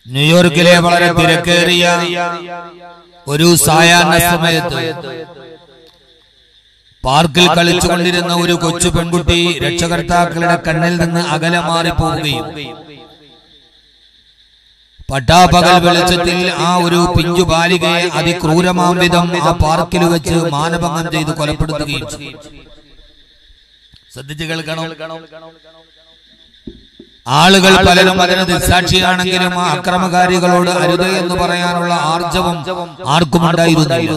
ന്യൂയോർക്കിലെ വളരെ തിരക്കേറിയ ഒരു സായാഹ്ന സമയത്ത് പാർക്കിൽ കളിച്ചുകൊണ്ടിരുന്ന ഒരു കൊച്ചു പെൺകുട്ടി രക്ഷകർത്താക്കളുടെ കണ്ണിൽ നിന്ന് അകലെ മാറിപ്പോവുകയും പട്ടാപകൽ വെളിച്ചത്തിൽ ആ ഒരു പിഞ്ചു ബാലികയെ അതിക്രൂരമാം വിധം ആ പാർക്കിൽ വെച്ച് മാനഭംഗം ചെയ്ത് കൊലപ്പെടുത്തുകയും ശ്രദ്ധിച്ചു കേൾക്കണം. ആളുകൾ പലരും അതിന് ദൃക്സാക്ഷിയാണെങ്കിലും ആ അക്രമകാരികളോട് അരുത് എന്ന് പറയാനുള്ള ആർജവം ആർക്കും ഉണ്ടായിരുന്നില്ല.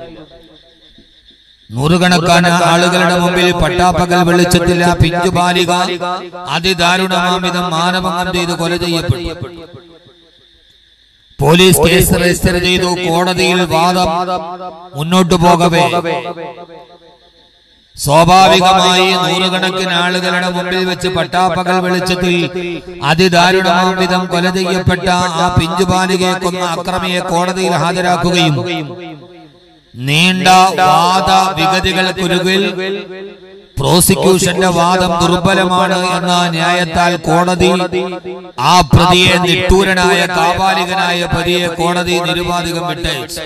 നൂറുകണക്കാന് ആളുകളുടെ മുമ്പിൽ പട്ടാപ്പകൽ വെളിച്ചത്തിൽ ആ പിഞ്ചു ബാലിക അതിദാരുണമാംവിധം മാനഭംഗം ചെയ്ത് കൊല ചെയ്യപ്പെട്ടു. പോലീസ് കേസ് രജിസ്റ്റർ ചെയ്തു. കോടതിയിൽ വാദം മുന്നോട്ടു പോകവേ സ്വാഭാവികമായി നൂറുകണക്കിന് ആളുകളുടെ മുമ്പിൽ വെച്ച് പട്ടാപ്പകൽ വെളിച്ചത്തിൽ അതിദാരുണമാം വിധം കൊല ചെയ്യപ്പെട്ട ആ പിഞ്ചുബാലികയെ കൊന്ന അക്രമിയെ കോടതിയിൽ ഹാജരാക്കുകയും നീണ്ട വാദ വിഗതികൾക്കൊടുവിൽ പ്രോസിക്യൂഷന്റെ വാദം ദുർബലമാണ് എന്ന ന്യായത്താൽ കോടതി ആ പ്രതിയെ നിഷ്ഠൂരനായ കാപാലികനായ പ്രതിയെ കോടതി നിരുപാധികം വിട്ടയച്ചു.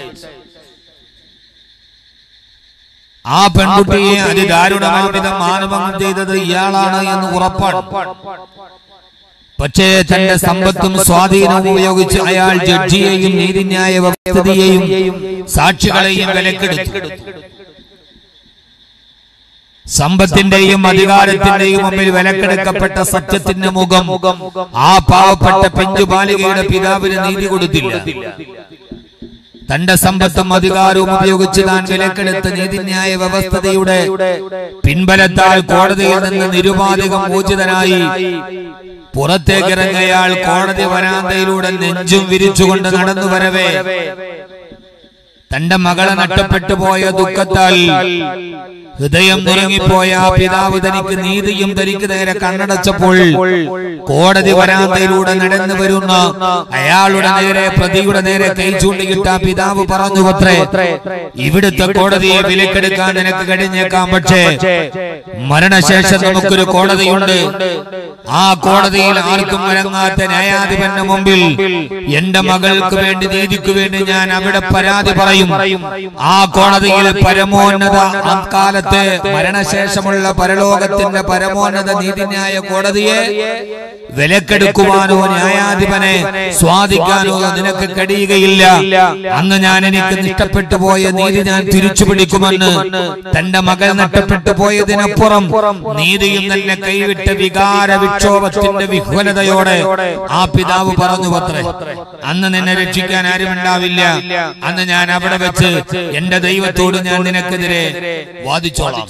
ആ പെൺകുട്ടിയെ അതിദാരുണമായ വിധം മാനഭംഗം ചെയ്തത് ഇയാളാണ് എന്ന് ഉറപ്പാണ്. പക്ഷേ തന്റെ സമ്പത്തും സ്വാധീനവും ഉപയോഗിച്ച് അയാൾ ജഡ്ജിയെയും നീതിന്യായ വ്യവസ്ഥയെയും സാക്ഷികളെയും വിലക്കെടുത്തു. സമ്പത്തിന്റെയും അധികാരത്തിന്റെയും മുമ്പിൽ വിലക്കെടുക്കപ്പെട്ട സത്യത്തിന്റെ മുഖം ആ പാവപ്പെട്ട പിഞ്ചുബാലികയുടെ പിതാവിന് നീതി കൊടുത്തില്ല. തന്റെ സമ്പത്തും അധികാരവും ഉപയോഗിച്ച് താൻ വിലക്കെടുത്ത നീതിന്യായ വ്യവസ്ഥയുടെ പിൻബലത്താൽ കോടതിയിൽ നിന്ന് നിരുപാധികം മോചിതനായി പുറത്തേക്കിറങ്ങിയയാൾ കോടതി വരാന്തയിലൂടെ നെഞ്ചും വിരിച്ചുകൊണ്ട് നടന്നു വരവേ തന്റെ മകളെ നഷ്ടപ്പെട്ടു പോയ ദുഃഖത്താൽ ഹൃദയം നുറുങ്ങിപ്പോയ ആ പിതാവ് തനിക്ക് നീതിയും തനിക്ക് നേരെ കണ്ണടച്ചപ്പോൾ കോടതി വരാന്തയിലൂടെ നടന്നു വരുന്ന അയാളുടെ നേരെ പ്രതിയുടെ നേരെ കൈ ചൂണ്ടിയിട്ട് ആ പിതാവ് പറഞ്ഞു, അത്രേ ഇവിടുത്തെ കോടതിയെ വിലക്കെടുക്കാൻ നിനക്ക് കഴിഞ്ഞേക്കാം, പക്ഷേ മരണശേഷം നമുക്കൊരു കോടതിയുണ്ട്. ആ കോടതിയിൽ ആർക്കും വഴങ്ങാത്ത ന്യായാധിപന്റെ മുമ്പിൽ എന്റെ മകൾക്ക് വേണ്ടി നീതിക്ക് വേണ്ടി ഞാൻ അവിടെ പരാതി പറയും. ആ കോടതിയിൽ പരമോന്നത അക്കാലത്ത് മരണശേഷമുള്ള പരലോകത്തിന്റെ പരമോന്നത നീതിന്യായ കോടതിയെ വിലക്കെടുക്കുവാനോ ന്യായാധിപനെ സ്വാധിക്കാനോ നിനക്ക് കഴിയുകയില്ല. അന്ന് ഞാൻ എനിക്ക് നഷ്ടപ്പെട്ടു പോയ നീതി ഞാൻ തിരിച്ചു പിടിക്കുമെന്ന് തന്റെ മകൾ നഷ്ടപ്പെട്ടു പോയതിനപ്പുറം നീതിയും തന്നെ കൈവിട്ട വികാര വിക്ഷോഭത്തിന്റെ വിഹ്വലതയോടെ ആ പിതാവ് പറഞ്ഞു, അത്രേ അന്ന് നിന്നെ രക്ഷിക്കാൻ ആരുമുണ്ടാവില്ല. അന്ന് ഞാൻ അവിടെ വെച്ച് എന്റെ ദൈവത്തോട് ഞാൻ നിനക്കെതിരെ വാദിച്ചോളാം.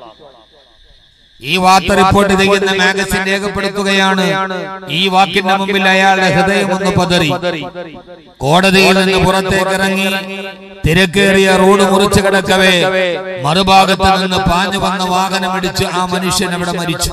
ഈ വാർത്ത റിപ്പോർട്ട് ചെയ്യുന്ന മാഗസിൻ രേഖപ്പെടുത്തുകയാണ്. ഈ വാക്കിന്റെ മുമ്പിൽ അയാളുടെ ഹൃദയം ഒന്ന് പതറി. കോടതിയിൽ നിന്ന് പുറത്തേക്ക് ഇറങ്ങി തിരക്കേറിയ റോഡ് മുറിച്ചു കിടക്കവേ മറുഭാഗത്ത് നിന്ന് പാഞ്ഞു വന്ന വാഹനമിടിച്ച് ആ മനുഷ്യൻ അവിടെ മരിച്ചു.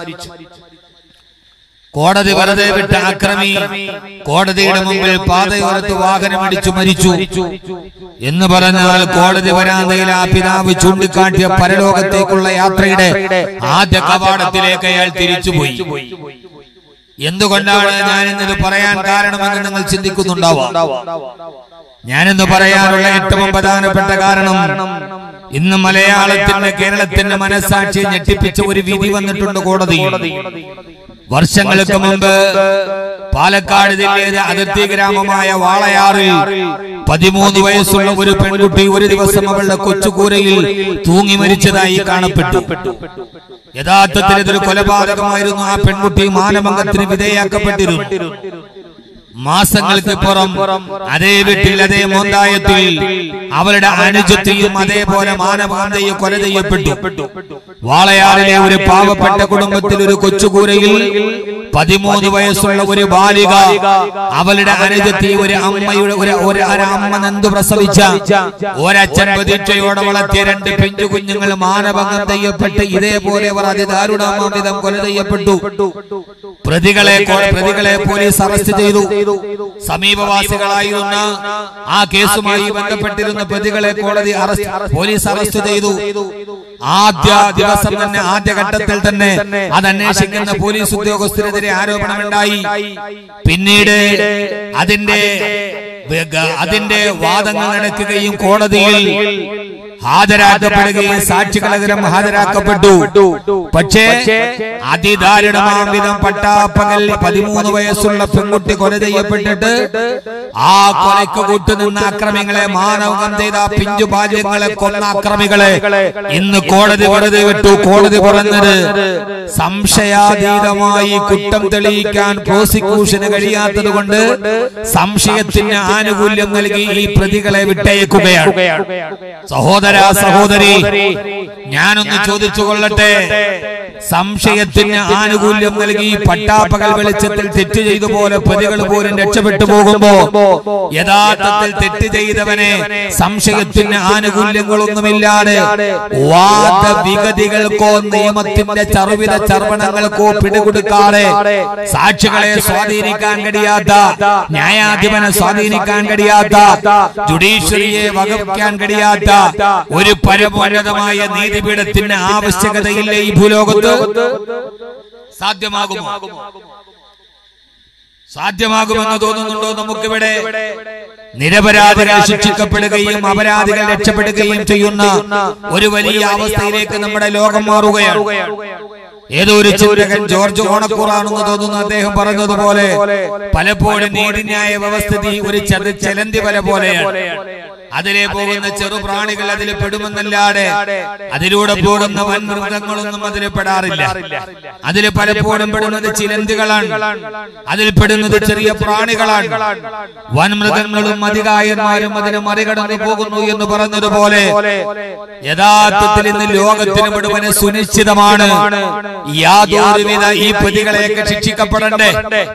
കോടതി വെറുതെ വിട്ട അക്രമി കോടതിയുടെ മുമ്പിൽ പാതയോരത്ത് വാഹനമിടിച്ചു മരിച്ചു എന്ന് പറഞ്ഞാൽ കോടതി വരാന്തയിൽ ആ പിതാവ് ചൂണ്ടിക്കാട്ടിയ പരലോകത്തേക്കുള്ള യാത്രയുടെ ആദ്യ കവാടത്തിലേക്ക് അയാൾ തിരിച്ചുപോയി. എന്തുകൊണ്ടാണ് ഞാനിന്നത് പറയാൻ കാരണമെന്ന് നിങ്ങൾ ചിന്തിക്കുന്നുണ്ടാവാം. ഞാനിന്ന് പറയാനുള്ള ഏറ്റവും പ്രധാനപ്പെട്ട കാരണം, ഇന്ന് മലയാളത്തിന്റെ കേരളത്തിന്റെ മനസ്സാക്ഷിയെ ഞെട്ടിപ്പിച്ച ഒരു വിധി വന്നിട്ടുണ്ട് കോടതിയിൽ. വർഷങ്ങൾക്ക് മുമ്പ് പാലക്കാട് ജില്ലയിലെ അതിർത്തി ഗ്രാമമായ വാളയാറിൽ 13 വയസ്സുള്ള ഒരു പെൺകുട്ടി ഒരു ദിവസം അവളുടെ കൊച്ചുകൂരയിൽ തൂങ്ങി മരിച്ചതായി കാണപ്പെട്ടു. യഥാർത്ഥത്തിൽ ഇതൊരു കൊലപാതകമായിരുന്നു. ആ പെൺകുട്ടി മാനഭംഗത്തിന് വിധേയാക്കപ്പെട്ടിരുന്നു. മാസങ്ങൾക്കിപ്പുറം അതേ വീട്ടിൽ അതേ മോന്തായത്തിൽ അവരുടെ അനുജത്തെയും അതേപോലെ മാനഭംഗം കൊല ചെയ്യപ്പെട്ടു. വാളയാറിലെ ഒരു പാവപ്പെട്ട കുടുംബത്തിൽ ഒരു കൊച്ചുകൂരയിൽ 13 വയസ്സുള്ള ഒരു ബാലിക അവളുടെ അനുജത്തി ഒരു അമ്മ നന്ദു പ്രസവിച്ച ഒരച്ഛൻ പ്രതീക്ഷയോടെ വളർത്തിയ 2 പിഞ്ചു കുഞ്ഞുങ്ങൾ മാനഭംഗം ചെയ്യപ്പെട്ട് ഇതേപോലെ അവർ അതിദാരുണമാംവിധം കൊല ചെയ്യപ്പെട്ടു. പ്രതികളെ പോലീസ് അറസ്റ്റ് ചെയ്തു. സമീപവാസികളായിരുന്ന ആ കേസുമായി ബന്ധപ്പെട്ടിരുന്ന പ്രതികളെ പോലീസ് അറസ്റ്റ് ചെയ്തു. ആദ്യ ദിവസം തന്നെ ആദ്യഘട്ടത്തിൽ തന്നെ അത് അന്വേഷിക്കുന്ന പോലീസ് ഉദ്യോഗസ്ഥരെതിരെ ആരോപണമുണ്ടായി. പിന്നീട് അതിന്റെ വാദങ്ങൾ നടക്കുകയും കോടതിയിൽ ഹാജരാക്കപ്പെടുകയും സാക്ഷികളെതിരം ഹാജരാക്കപ്പെട്ടു. പക്ഷേ അതിദാരുണമാം വിധം പട്ടാപ്പകൽ 13 വയസ്സുള്ള പെൺകുട്ടി കൊല ചെയ്യപ്പെട്ടിട്ട് ആ കൊലയ്ക്ക് കൂട്ടുനിന്ന അക്രമികളെ, മാനവകം ചെയ്ത പിഞ്ചു ബാല്യങ്ങളെ കൊന്ന അക്രമികളെ ഇന്ന് കോടതി വെറുതെ വിട്ടു. കോടതി പറഞ്ഞത് സംശയാതീതമായി കുറ്റം തെളിയിക്കാൻ പ്രോസിക്യൂഷന് കഴിയാത്തത് കൊണ്ട് സംശയത്തിന് ആനുകൂല്യം നൽകി ഈ പ്രതികളെ വിട്ടയക്കുകയാണ്. സഹോദരി, ഞാനൊന്ന് ചോദിച്ചു കൊള്ളട്ടെ, സംശയത്തിന് ആനുകൂല്യം നൽകി പട്ടാപ്പകൽ വെളിച്ചത്തിൽ തെറ്റ് ചെയ്ത പോലെ പ്രതികൾ പോലും രക്ഷപ്പെട്ടു പോകുമ്പോ യഥാർത്ഥത്തിൽ തെറ്റ് ചെയ്തവനെ സംശയത്തിന് ആനുകൂല്യങ്ങളൊന്നുമില്ലാതെ വാദവിഗതികൾക്കോ നിയമത്തിന്റെ ചർവിത ചർവണങ്ങൾക്കോ പിടികൊടുക്കാതെ സാക്ഷികളെ സ്വാധീനിക്കാൻ കഴിയാത്ത, ന്യായാധിപനെ സ്വാധീനിക്കാൻ കഴിയാത്ത, ജുഡീഷ്യറിയെ വകവയ്ക്കാൻ കഴിയാത്ത ഒരു പരമോന്നതമായ നീതിപീഠത്തിന് ആവശ്യകതയില്ല ഈ ഭൂലോകത്ത്. സാധ്യമാകുമെന്ന് തോന്നുന്നുണ്ടോ നമുക്കിവിടെ? നിരപരാധികൾ ശിക്ഷിക്കപ്പെടുകയും അപരാധികൾ രക്ഷപ്പെടുകയും ചെയ്യുന്ന ഒരു വലിയ അവസ്ഥയിലേക്ക് നമ്മുടെ ലോകം മാറുകയാണ്. ഏതോ ഒരു ചിന്തകൻ ജോർജ് ഓണക്കൂറാണെന്ന് തോന്നുന്നു, അദ്ദേഹം പറഞ്ഞതുപോലെ പലപ്പോഴും നീതിന്യായ വ്യവസ്ഥിതി ഒരു ചെലന്തി വല പോലെയാണ്. അതിലെ പോകുന്ന ചെറുപ്രാണികൾ അതിൽ പെടുമെന്നല്ലാതെ അതിലൂടെ പോകുന്ന വൻമൃഗങ്ങളൊന്നും അതിൽ പെടാറില്ല. അതിൽ പലപ്പോഴും പെടുന്നത് ചിലന്തികളാണ്, അതിൽ പെടുന്നത് ചെറിയ പ്രാണികളാണ്. വൻമൃഗങ്ങളും അധികായന്മാരും അതിനെ മറികടന്നു പോകുന്നു എന്ന് പറഞ്ഞതുപോലെ യഥാർത്ഥത്തിൽ ഇന്ന് ലോകത്തിന് മുഴുവന് സുനിശ്ചിതമാണ് യാതൊരുവിധ ഈ പ്രതികളെയൊക്കെ ശിക്ഷിക്കപ്പെടണ്ടേ.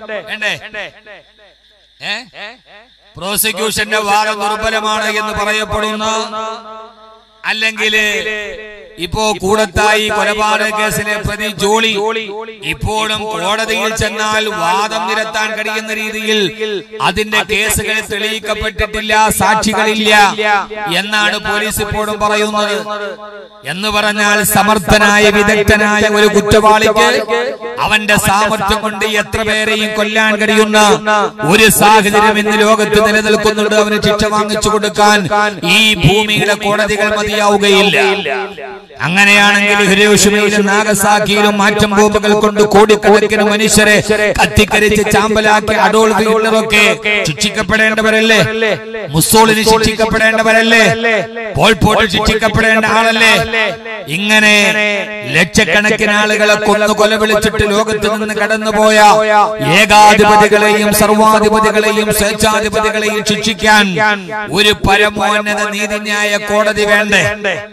പ്രോസിക്യൂഷന്റെ വാദം ദുർബലമാണ് എന്ന് പറയപ്പെടുന്ന, അല്ലെങ്കിൽ ഇപ്പോ കൂടത്തായി കൊലപാതക കേസിലെ പ്രതി ജോളി ഇപ്പോഴും കോടതിയിൽ ചെന്നാൽ വാദം നിരത്താൻ കഴിയുന്ന രീതിയിൽ അതിന്റെ കേസുകൾ തെളിയിക്കപ്പെട്ടിട്ടില്ല, സാക്ഷികളില്ല എന്നാണ് പോലീസ് ഇപ്പോഴും പറയുന്നത്. എന്ന് പറഞ്ഞാൽ സമർത്ഥനായ വിദഗ്ധനായ ഒരു കുറ്റവാളിക്ക് അവന്റെ സാമർത്ഥ്യം കൊണ്ട് എത്ര പേരെയും കൊല്ലാൻ കഴിയുന്ന ഒരു സാഹചര്യം ഇന്ന് ലോകത്ത് നിലനിൽക്കുന്നുണ്ട്. അവന് ശിക്ഷ വാങ്ങിച്ചു കൊടുക്കാൻ ഈ ഭൂമിയിലെ കോടതികൾ മതിയാവുകയില്ല. അങ്ങനെയാണെങ്കിൽ ഹിരോഷിമയിലും നാഗസാക്കിയിലും ആറ്റം ബോംബുകൾ കൊണ്ട് കോടിക്കണക്കിന് മനുഷ്യരെ കത്തിക്കരിച്ച് ചാമ്പലാക്കി അഡോൾഫ് ഹിറ്റ്ലറൊക്കെ ശിക്ഷിക്കപ്പെടേണ്ടവരല്ലേ? മുസോളിനി ശിക്ഷിക്കപ്പെടേണ്ടവരല്ലേ? പോൾ പോട്ട് ശിക്ഷിക്കപ്പെടേണ്ട ആളല്ലേ? ഇങ്ങനെ ലക്ഷക്കണക്കിന് ആളുകളെ കൊന്നു കൊല വിളിച്ചിട്ട് ലോകത്ത് നിന്ന് കടന്നുപോയ ഏകാധിപതികളെയും സർവാധിപതികളെയും സ്വേച്ഛാധിപതികളെയും ശിക്ഷിക്കാൻ ഒരു പരമോന്നത നീതിന്യായ കോടതി വേണ്ടേ?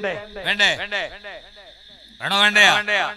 വേണോ വേണ്ടയാ?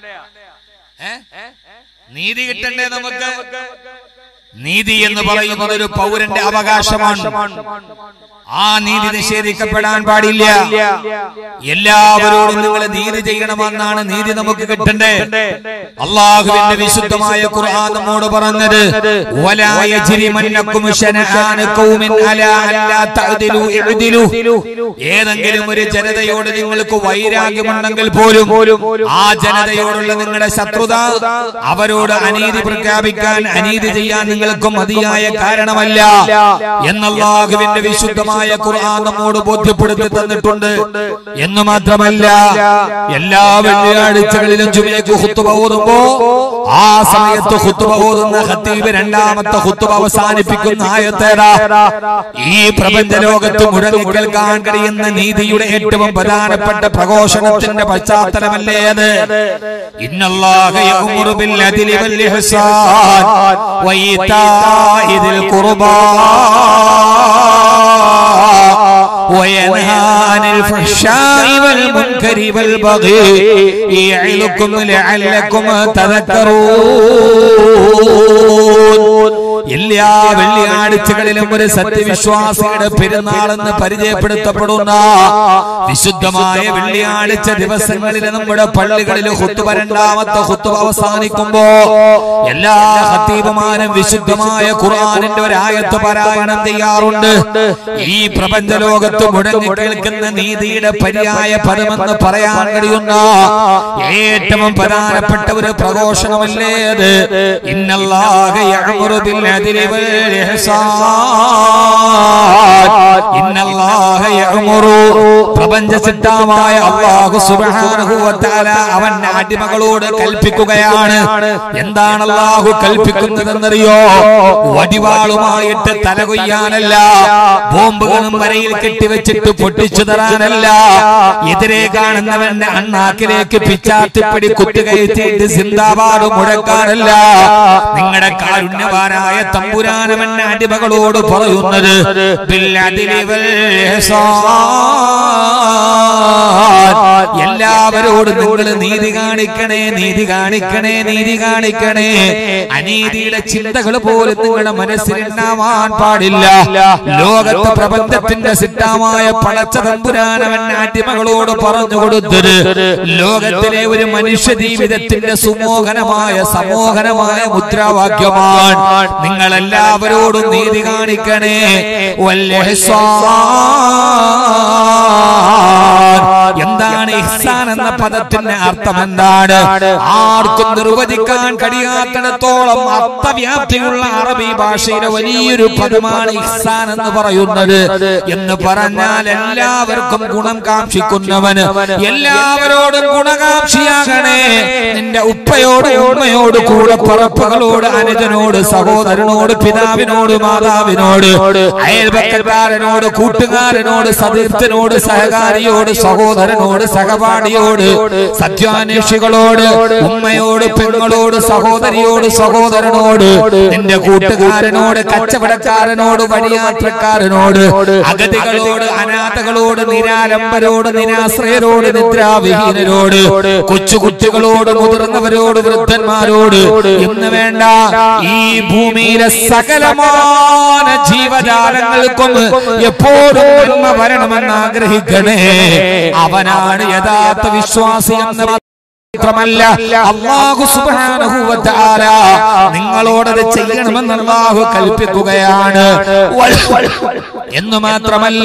നീതി കിട്ടണ്ടേ നമുക്ക്? നീതി എന്ന് പറയുന്നത് ഒരു പൗരന്റെ അവകാശമാണ്. ആ നീതി നിഷേധിക്കപ്പെടാൻ പാടില്ല. എല്ലാവരോടും നിങ്ങൾ നീതി ചെയ്യണമെന്നാണ് നീതി നമുക്ക് കിട്ടണ്ടേ. അല്ലാഹുവിന്റെ വിശുദ്ധമായ ഖുർആൻ നമ്മോട് പറഞ്ഞത് വലാ യജ്രിമന്നകും ശനആന ഖൗമിൻ അലാ അല്ലാ തഅദിലു ഇഅദിലു. ഏതെങ്കിലും ഒരു ജനതയോട് നിങ്ങൾക്ക് വൈരാഗ്യമുണ്ടെങ്കിൽ പോലും ആ ജനതയോടുള്ള നിങ്ങളുടെ ശത്രുത അവരോട് അനീതി പ്രഖ്യാപിക്കാൻ, അനീതി ചെയ്യാൻ നിങ്ങൾക്ക് മതിയായ കാരണമല്ല എന്ന് അല്ലാഹുവിന്റെ വിശുദ്ധമായ ഖുർആൻ നമ്മോട് ബോധ്യപ്പെടുത്തി തന്നിട്ടുണ്ട്. എന്ന് മാത്രമല്ല, എല്ലാ വെള്ളിയാഴ്ചകളിലും ജുമഅക്ക് ഖുത്ബ ഓതുമ്പോ ആ സമയത്ത് ഖുത്ബ ഓതുന്ന ഖതീബ് രണ്ടാമത്തെ ഖുത്ബ അവസാനിപ്പിക്കുന്ന ആയത്തേതാ? ഈ പ്രപഞ്ച ലോകത്ത് മുഴങ്ങി കേൾക്കാൻ കഴിയുന്ന നീതിയുടെ ഏറ്റവും പ്രധാനപ്പെട്ട പ്രഘോഷണത്തിന്റെ പശ്ചാത്തലമല്ലേ അത്? ഇന്നല്ലാഹ യഅ്മുറു ബിൽ അദ്ലി വൽ ഇഹ്സാൻ വഇതാഇ ദിൽ ഖുർബാ وينهى عن الفحشاء والمنكر والبغي يعظكم لعلكم تذكرون. എല്ലാ വെള്ളിയാഴ്ചകളിലും ഒരു സത്യവിശ്വാസിയുടെ പെരുന്നാളെന്ന് പരിചയപ്പെടുത്തപ്പെടുന്ന വിശുദ്ധമായ വെള്ളിയാഴ്ച ദിവസങ്ങളിൽ നമ്മുടെ പള്ളികളിൽ ഖുത്ബ രണ്ടാമത്തെ ഖുത്ബ അവസാനിക്കുമ്പോ എല്ലാ ഖതീബുമാരും വിശുദ്ധമായ ഖുർആനിന്റെ ഒരു ആയത്ത് പാരായണം ചെയ്യാറുണ്ട്. ഈ പ്രപഞ്ച ലോകത്ത് മുഴങ്ങി കേൾക്കുന്ന നീതിയുടെ പര്യായ പദമെന്ന് പറയാൻ കഴിയുന്ന ഏറ്റവും പ്രധാനപ്പെട്ട ഒരു പ്രഘോഷണമല്ലേ അത്? ഇന്നല്ലാഹ യഅ്മുറു ബിൽ അദ്ലി വൽ ഇഹ്സാൻ. ഇന്നല്ലാഹ യഅ്മുറു, പ്രപഞ്ച സിദ്ധാമായ അല്ലാഹു സുബ്ഹാനഹു വ തആല അവന്റെ അടിമകളോട് കൽപ്പിക്കുകയാണ്. എന്താണ് അല്ലാഹു കൽപ്പിക്കുന്നതെന്നറിയോ? വടിവാളുമായിട്ട് തലകൊയ്യാനല്ല, ബോംബുകളും വരയിൽ കെട്ടിവെച്ചിട്ട് പൊട്ടിച്ചു തരാനല്ല, എതിരെ കാണുന്നവന്റെ അണ്ണാക്കിലേക്ക് പിച്ചാത്തിപ്പിടി കുത്തുകയറ്റിയിട്ട് സിന്ദാബാദ് മുഴക്കാനല്ല. നിങ്ങളുടെ കാരുണ്യവാനായ തമ്പുരാനവന്റെ അടിമകളോട് പറയുന്നത് എല്ലാവരോടും നിങ്ങൾ നീതി കാണിക്കണേ, നീതി കാണിക്കണേ, നീതി കാണിക്കണേ. അനീതിയുടെ ചിന്തകൾ പോലും നിങ്ങളുടെ മനസ്സിലുണ്ടാവാൻ പാടില്ല. ലോകത്ത് പ്രപഞ്ചത്തിന്റെ സിദ്ധമായ പടച്ച തമ്പുരാനവന്റെ അടിമകളോട് പറഞ്ഞു കൊടുത്തത് ലോകത്തിലെ ഒരു മനുഷ്യ ജീവിതത്തിന്റെ സുമോഹനമായ സമോഹനമായ മുദ്രാവാക്യമാണ്. നിങ്ങൾ എല്ലാവരോടും നീതി കാണിക്കണേ. എന്താണ് ഇഹ്സാൻ എന്ന പദത്തിന്റെ അർത്ഥം? എന്താണ്? ആർക്കും നിർവചിക്കാൻ കഴിയാത്തിടത്തോളം അർത്ഥവ്യാപ്തിയുള്ള അറബി ഭാഷയിലെ വലിയൊരു പദമാണ് ഇഹ്സാൻ എന്ന് പറയുന്നത്. എന്ന് പറഞ്ഞാൽ എല്ലാവർക്കും ഗുണം കാക്ഷിക്കുന്നവന്, എല്ലാവരോടും ഗുണകാംക്ഷിയാകണേ. നിന്റെ ഉപ്പയോട്, ഉമ്മയോട്, കൂടപ്പുറപ്പുകളോട്, അനുജനോട്, സഹോദരനോട്, പിതാവിനോട്, മാതാവിനോട്, അയൽപക്കക്കാരനോട്, കൂട്ടുകാരനോട്, സതീർത്ഥനോട്, സഹകാരിയോട്, സഹോദരനോട്, സഹപാഠിയോട്, സത്യാന്വേഷികളോട്, ഉമ്മയോട്, പെങ്ങളോട്, സഹോദരിയോട്, സഹോദരനോട്, നിന്റെ കൂട്ടുകാരനോട്, കച്ചവടക്കാരനോട്, വഴിയാത്രക്കാരനോട്, അഗതികളോട്, അനാഥകളോട്, നിരാലംബരോട്, നിരാശ്രയരോട്, നിദ്രാവിഹീനരോട്, കൊച്ചുകുട്ടികളോട്, മുതിർന്നവരോട്, വൃദ്ധന്മാരോട് എന്ന് വേണ്ട ഈ ഭൂമിയിലെ സകലമായ ജീവജാലങ്ങൾക്കും എപ്പോഴും നന്മ വരണമെന്ന് ആഗ്രഹിക്കണേ. അവനാണ് യഥാർത്ഥ വിശ്വാസി എന്ന് മാത്രമല്ല അല്ലാഹു സുബ്ഹാനഹു വ തആല നിങ്ങളോടത് ചെയ്യണമെന്ന് അല്ലാഹു കൽപ്പിക്കുകയാണ്. എന്ന് മാത്രമല്ല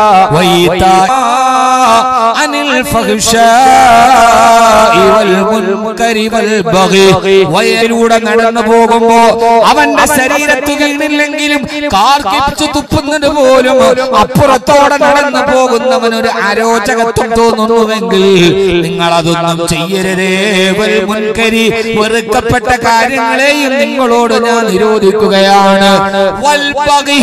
അനിൽ ഫഹ്ശാഇ വൽ മുൻകരി വൽ ബഗി, വയലൂടെ നടന്നു പോകുമ്പോ അവന്റെ ശരീരത്തിൽ വീണില്ലെങ്കിലും കാർക്കിച്ചു തുപ്പുന്നത് പോലും അപ്പുറത്തോടെ നടന്നു പോകുന്നവനൊരു അരോചകത്വം തോന്നുന്നുവെങ്കിൽ നിങ്ങൾ അതൊന്നും ചെയ്യരുതേ. വൽ മുൻകരി, വെറുക്കപ്പെട്ട കാര്യങ്ങളെയും നിങ്ങളോട് ഞാൻ നിരോധിക്കുകയാണ്. വൽ ബഗി,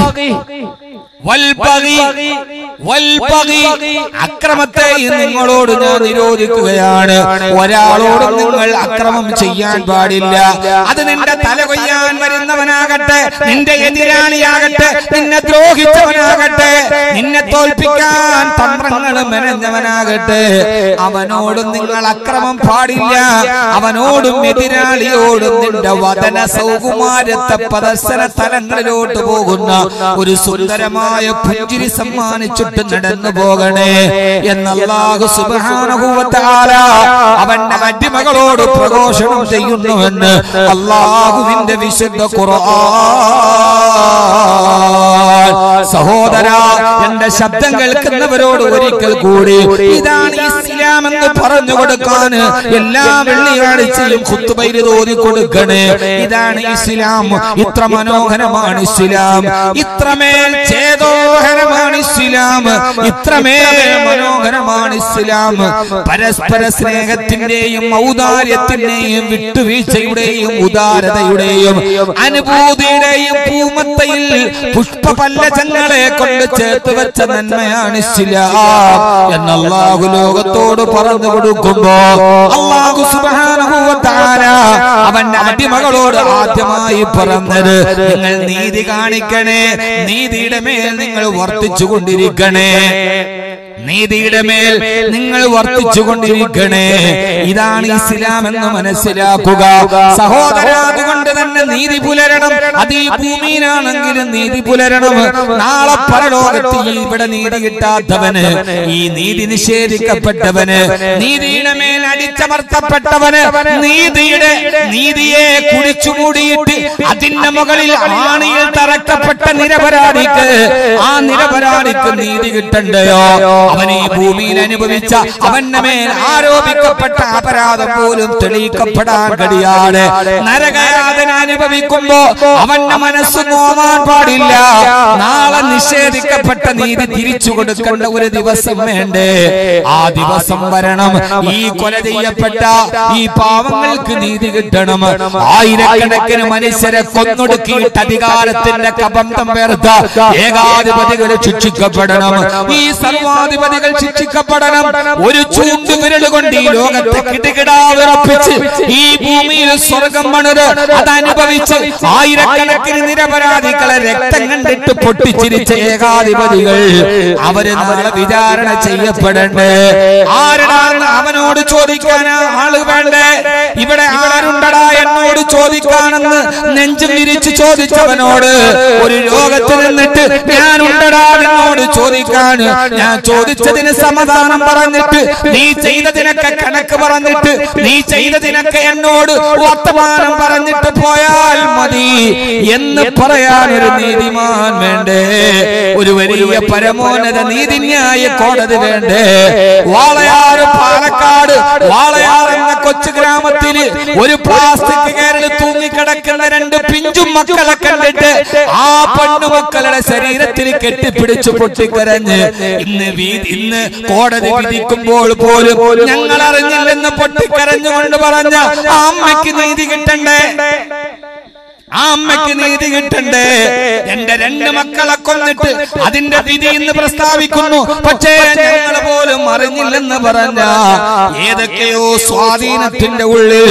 അക്രമത്തെയും നിങ്ങളോട് ഞാൻ നിരോധിക്കുകയാണ്. ഒരാളോടും നിങ്ങൾ അക്രമം ചെയ്യാൻ പാടില്ല. അത് നിന്റെ തല കൊയ്യാൻ വരുന്നവനാകട്ടെ, നിന്റെ എതിരാളിയാകട്ടെ, നിന്നെ ദ്രോഹിച്ചവനാകട്ടെ, നിന്നെ തോൽപ്പിക്കാൻ തന്ത്രങ്ങൾ മെനഞ്ഞവനാകട്ടെ, അവനോടും നിങ്ങൾ അക്രമം പാടില്ല. അവനോടും എതിരാളിയോടും നിന്റെ വദന സൗകുമാരത്തെ പ്രദർശന തലങ്ങളിലോട്ട് പോകുന്ന ഒരു സുന്ദരമായ പുഞ്ചിരി സമ്മാനിച്ചിട്ട് നടന്നു പോകണേ എന്ന് അല്ലാഹു സുബ്ഹാനഹു വ തആല അവന്റെ അടിമകളോട് പ്രഘോഷണം ചെയ്യുന്നുവെന്ന് അല്ലാഹുവിന്റെ വിശുദ്ധ ഖുർആൻ. സഹോദരാ, എന്റെ ശബ്ദം കേൾക്കുന്നവരോട് ഒരിക്കൽ കൂടി ഇതാണ് ഇസ്ലാം എന്ന് പറഞ്ഞു കൊടുക്കാൻ എല്ലാ വെള്ളിയാഴ്ചയും ഖുത്ബയിൽ ഓതി കൊടുക്കണേ. ഇതാണ് ഇസ്ലാം. ഇത്ര മനോഹരമാണ് ഇസ്ലാം, ഇത്രമേൽ ചേതോഹരമാണ് ഇസ്ലാം, ഇത്രമേൽ മനോഹരമാണ് ഇസ്ലാം. പരസ്പര സ്നേഹത്തിന്റെയും ഔദാര്യത്തിന്റെയും വിട്ടുവീഴ്ചയുടെയും ഉദാരതയുടെയും അനുഭൂതിയുടെയും പൂമത്തയിൽ പുഷ്പപല്ലജങ്ങളെ കൊണ്ട് ചേർത്ത് വെച്ച നന്മയാണ് ഇസ്ലാം എന്ന് അല്ലാഹു ലോകത്തോട് പറഞ്ഞു കൊടുക്കുമ്പോ അല്ലാഹു സുബ്ഹാനഹു വ തആല അവന്റെ അടിമകളോട് ആദ്യമായി പറഞ്ഞത് നിങ്ങൾ നീതി കാണിക്കണേ, നീതിയുടെ മേൽ നിങ്ങൾ വർത്തിച്ചു കൊണ്ടിരിക്കണേ. നീതിയുടെ മേൽ നിങ്ങൾ വർത്തിച്ചുകൊണ്ടിരിക്കണേ. ഇതാണ് ഇസ്ലാം എന്ന് മനസ്സിലാക്കുക സഹോദര. അതുകൊണ്ട് തന്നെ നീതി പുലരണം. അത് ഈ ഭൂമിയിലാണെങ്കിലും നീതി പുലരണം. നാളെ പരലോകത്ത് ഇവിടെ നീതി കിട്ടാത്തവന്, ഈ നീതി നിഷേധിക്കപ്പെട്ടവന്, നീതിയുടെ മേൽ അടിച്ചമർത്തപ്പെട്ടവന്, നീതിയെ കുടിച്ചു മൂടിയിട്ട് അതിന്റെ മുകളിൽ ആണിയിൽ തറക്കപ്പെട്ട നിരപരാധിക്ക്, ആ നിരപരാധിക്ക് നീതി കിട്ടണ്ടയോ? അവൻ ഈ ഭൂമിയിൽ അനുഭവിച്ച, അവന്റെ മേൽ ആരോപിക്കപ്പെട്ട അപരാധം പോലും തെളിയിക്കപ്പെടാൻ കഴിയാതെ നരകയാതന അനുഭവിക്കുമ്പോ അവന്റെ മനസ്സ് നോവാൻ പാടില്ല. നാളെ നിഷേധിക്കപ്പെട്ട നീതി തിരിച്ചു കൊടുക്കേണ്ട ഒരു ദിവസം വേണ്ടേ? ആ ദിവസം വരണം. ഈ കൊല ചെയ്യപ്പെട്ട ഈ പാവങ്ങൾക്ക് നീതി കിട്ടണം. ആയിരക്കണക്കിന് മനുഷ്യരെ കൊന്നൊടുക്കിയിട്ട് അധികാരത്തിന്റെ കബന്ധം പേർത്ത ഏകാധിപതികൾ ശിക്ഷിക്കപ്പെടണം. ഈ സർവാധിപതികൾ ശിക്ഷിക്കപ്പെടണം. ഒരു ചൂണ്ടുവിരൽ കൊണ്ട് ഈ ലോകത്തെ കിടുകിടാവിറപ്പിച്ച് ഈ ഭൂമിയിൽ സ്വർഗം പണിത് അതനുഭവിച്ച് ആയിരക്കണക്കിന് നിരപരാധികളെ രക്തം കണ്ടിട്ട് പൊട്ടിച്ചിരിച്ച ഏകാധിപതികൾ അവര് നാളെ വിചാരണ ചെയ്യപ്പെടണ്ടേ? ആരാണ് അവനോട് ചോദിക്കാൻ ആള് വേണ്ടേ? ഇവിടെ ആരുണ്ടടാ എന്നോട് ചോദിക്കാനെന്ന് നെഞ്ചും വിരിച്ച് ചോദിച്ചവനോട് ഒരു ലോകത്ത് നിന്നിട്ട് ഞാനുണ്ടടാ എന്നോട് ചോദിക്കാൻ, ഞാൻ ചോദിച്ചതിന് സമാധാനം പറഞ്ഞിട്ട് നീ ചെയ്തതിനൊക്കെ കണക്ക് പറഞ്ഞിട്ട് നീ ചെയ്തതിനൊക്കെ എന്നോട് വർത്തമാനം പറഞ്ഞിട്ട് പോയാൽ മതി എന്ന് പറയാൻ ഒരു നീതിമാൻ വേണ്ടേ? ഒരു വലിയ പരമോന്നത നീതിന്യായ കോടതി വേണ്ടേ? വാളയാർ, പാലക്കാട് വാളയാർ എന്ന കൊച്ചു ഗ്രാമത്തിൽ ഒരു പ്ലാസ്റ്റിക് കയറിൽ തൂങ്ങിക്കിടക്കുന്ന രണ്ട് പിഞ്ചും മക്കളെ കണ്ടിട്ട് ആ പെണ്ണുമക്കളുടെ ശരീരത്തിൽ കെട്ടിപ്പിടിച്ചു പൊട്ടിക്കരഞ്ഞ് ഇന്ന് കോടതി വിധിക്കുമ്പോൾ പോലും ഞങ്ങൾ അറിഞ്ഞില്ലെന്ന് പൊട്ടിക്കരഞ്ഞുകൊണ്ട് പറഞ്ഞ ആ അമ്മയ്ക്ക് നീതി കിട്ടണ്ടേ? ആ അമ്മയ്ക്ക് നീതി കിട്ടണ്ടേ? എന്റെ രണ്ട് മക്കളെ കൊന്നിട്ട് അതിന്റെ വിധി ഇന്ന് പ്രസ്താവിക്കുന്നു, പക്ഷേ ഞങ്ങൾ പോലും അറിഞ്ഞില്ലെന്ന് പറഞ്ഞ ഏതൊക്കെയോ സ്വാധീനത്തിന്റെ ഉള്ളിൽ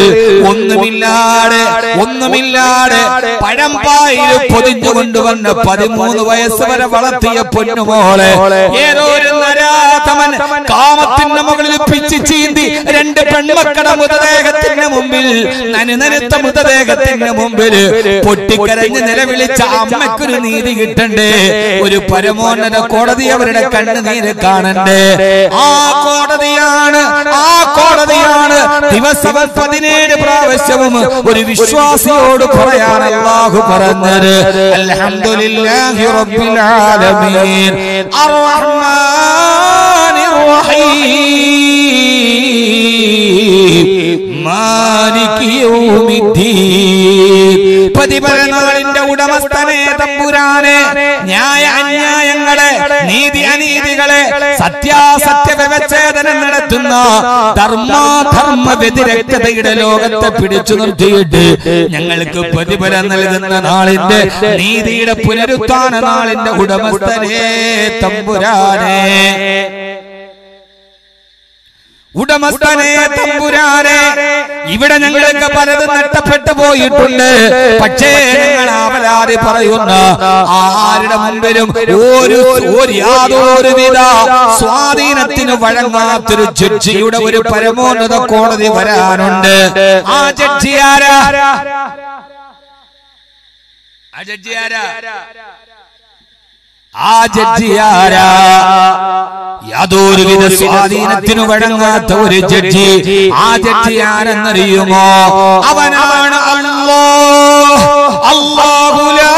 ഒന്നുമില്ലാതെ പഴംപായിൽ പൊതിഞ്ഞു കൊണ്ടുവന്ന 13 വയസ്സ് വരെ വളർത്തിയ പൊന്നുമോളെ ഏതോ ഒരു നരാധമൻ കാമത്തിന്റെ മുകളിൽ പിച്ചി ചീന്തി രണ്ട് പെൺമക്കളുടെ മൃതദേഹത്തിന്റെ മുമ്പിൽ, നനുനനുത്ത മൃതദേഹത്തിന്റെ മുമ്പിൽ പൊട്ടിക്കരഞ്ഞ് നിലവിളിച്ച അമ്മയ്ക്കൊരു നീതി കിട്ടണ്ടേ? ഒരു പരമോന്നത കോടതി അവരുടെ കണ്ണുനീര് കാണണ്ടേ? ആ കോടതിയാണ് ദിവസം 17 പ്രാവശ്യവും ഒരു വിശ്വാസിയോട് പറയാൻ അല്ലാഹു പറഞ്ഞത്. അൽഹംദുലില്ലാഹി റബ്ബിൽ ആലമീൻ അർറഹ്മാനിർ റഹീം മാലികി യൗമിദ്ദീൻ. പ്രതിഫലനാളിന്റെ ഉടമസ്ഥനെ തമ്പുരാനെ, ന്യായ അന്യായങ്ങളെ, നീതി അനീതികളെ, സത്യാസത്യ വ്യവച്ഛേദനം നടത്തുന്ന ധർമാധർമ്മ വ്യതിരക്തതയുടെ ലോകത്തെ പിടിച്ചു നിർത്തിയിട്ട് ഞങ്ങൾക്ക് പ്രതിഫലം നൽകുന്ന നാളിന്റെ, നീതിയുടെ പുനരുത്ഥാന നാളിന്റെ ഉടമസ്ഥനെ തമ്പുരാനെ, ഇവിടെ ഞങ്ങൾക്ക് പലതും നഷ്ടപ്പെട്ടു പോയിട്ടുണ്ട്. പക്ഷേ ഞങ്ങൾ ആവലാതി പറയുന്ന ആരുടെ മുമ്പിലും യാതൊരുവിധ സ്വാധീനത്തിന് വഴങ്ങാത്തൊരു ജഡ്ജിയുടെ ഒരു പരമോന്നത കോടതി വരാനുണ്ട്. ആ ജഡ്ജി ആരാ? യാതൊരുവിധ സ്വാധീനത്തിനു വഴങ്ങാത്ത ഒരു ജഡ്ജി. ആ ജഡ്ജി ആരെന്നറിയുമോ? അവനാണ് അല്ലാഹു ലാ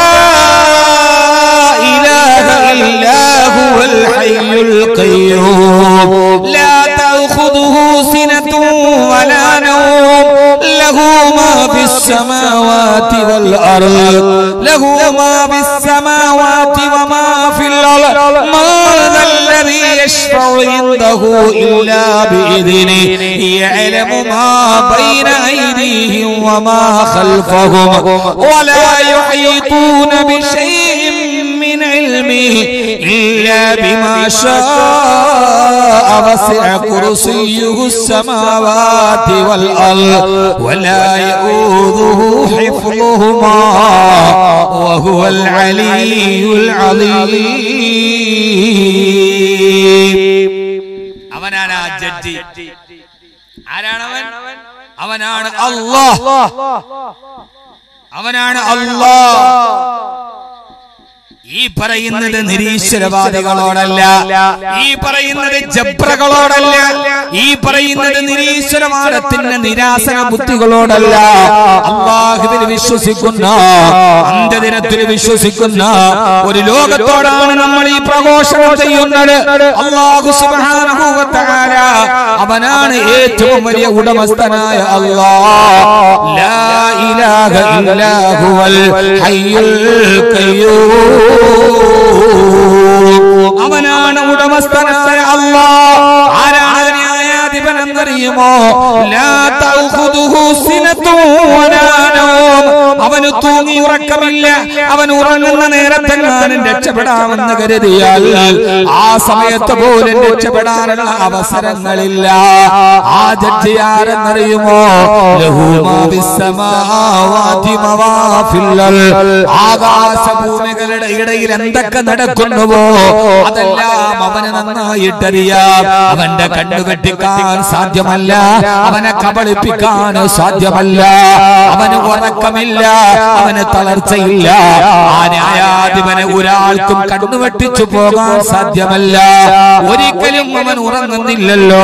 ഇലാഹ ഇല്ലാ ഹുവൽ ഹയ്യുൽ ഖയ്യൂം ലാ തഅഖുദുഹു സിനത്തുൻ വലാ നൗം ലഹു മാ ഫിസ് സമാവാതി വൽ അർദ് ലഹു മാ ഫിസ് സമാവാതി വമാ ഫിൽ അർദ് മാ الذي يشفع عنده إلا بإذنه يعلم ما بين أيديهم وما خلفهم ولا يحيطون بشيء من علمه إلا بما شاء وسع كرسيه السماوات والأرض ولا يؤوده حفظهما وهو العلي العظيم. ജഡ്ജി. ആരാണവൻ? അവനാണ് അല്ലാഹ്. അവനാണ് അല്ലാഹ്. ഈ പറയുന്നത് നിരീശ്വരവാദികളോടല്ല, ഈ പറയുന്നത് ജബ്രകളോടല്ല, ഈ പറയുന്നത് നിരീശ്വരവാദത്തിന്റെ നിരാസന ബുദ്ധികളോടല്ല. അല്ലാഹുവിൽ വിശ്വസിക്കുന്ന, അന്ത്യദിനത്തിൽ വിശ്വസിക്കുന്ന ഒരു ലോകത്തോടാണ് നമ്മൾ ഈ പ്രഘോഷണം ചെയ്യുന്നത്. അല്ലാഹു സുബ്ഹാനഹു വ തആല അവനാണ് ഏറ്റവും വലിയ ഉടമസ്ഥനായ അല്ലാഹ്. ലാ ഇലാഹ ഇല്ലാ ഹുവൽ ഹയ്യുൽ ഖയ്യൂം. അവനാണ് ഉടമസ്ഥനായ അല്ലാഹ്. ആരാണ് ന്യായാധിപൻ എന്നറിയുമോ? ലാ തഖുദുഹു സിനത്തുൻ വലാ നൗം. അവന് തൂങ്ങി ഉറക്കമില്ല. അവൻ ഉറങ്ങുന്ന നേരത്തെങ്ങാനും രക്ഷപ്പെടാമെന്ന് കരുതിയാൽ ആ സമയത്ത് പോലും രക്ഷപ്പെടാനുള്ള അവസരങ്ങളില്ല. ആ ജഡ്ജി ആരെന്നറിയുമോ? ലഹു മാ ഫിസ്സമാവാതി വമാ ഫിൽ അർദ്. ആകാശഭൂമികളുടെ ഇടയിൽ എന്തൊക്കെ നടക്കുന്നുവോ അതെല്ലാം അവന് നന്നായിട്ടറിയാം. അവന്റെ കണ്ണു വെട്ടിക്കാൻ സാധ്യമല്ല, അവനെ കബളിപ്പിക്കാൻ സാധ്യമല്ല. അവന് ഉറക്കമില്ല, അവന് തളർച്ചയില്ല. ആ ന്യായാധിപനെ ഒരാൾക്കും കണ്ണുവെട്ടിച്ചു പോകാൻ സാധ്യമല്ല. ഒരിക്കലും അവൻ ഉറങ്ങുന്നില്ലല്ലോ.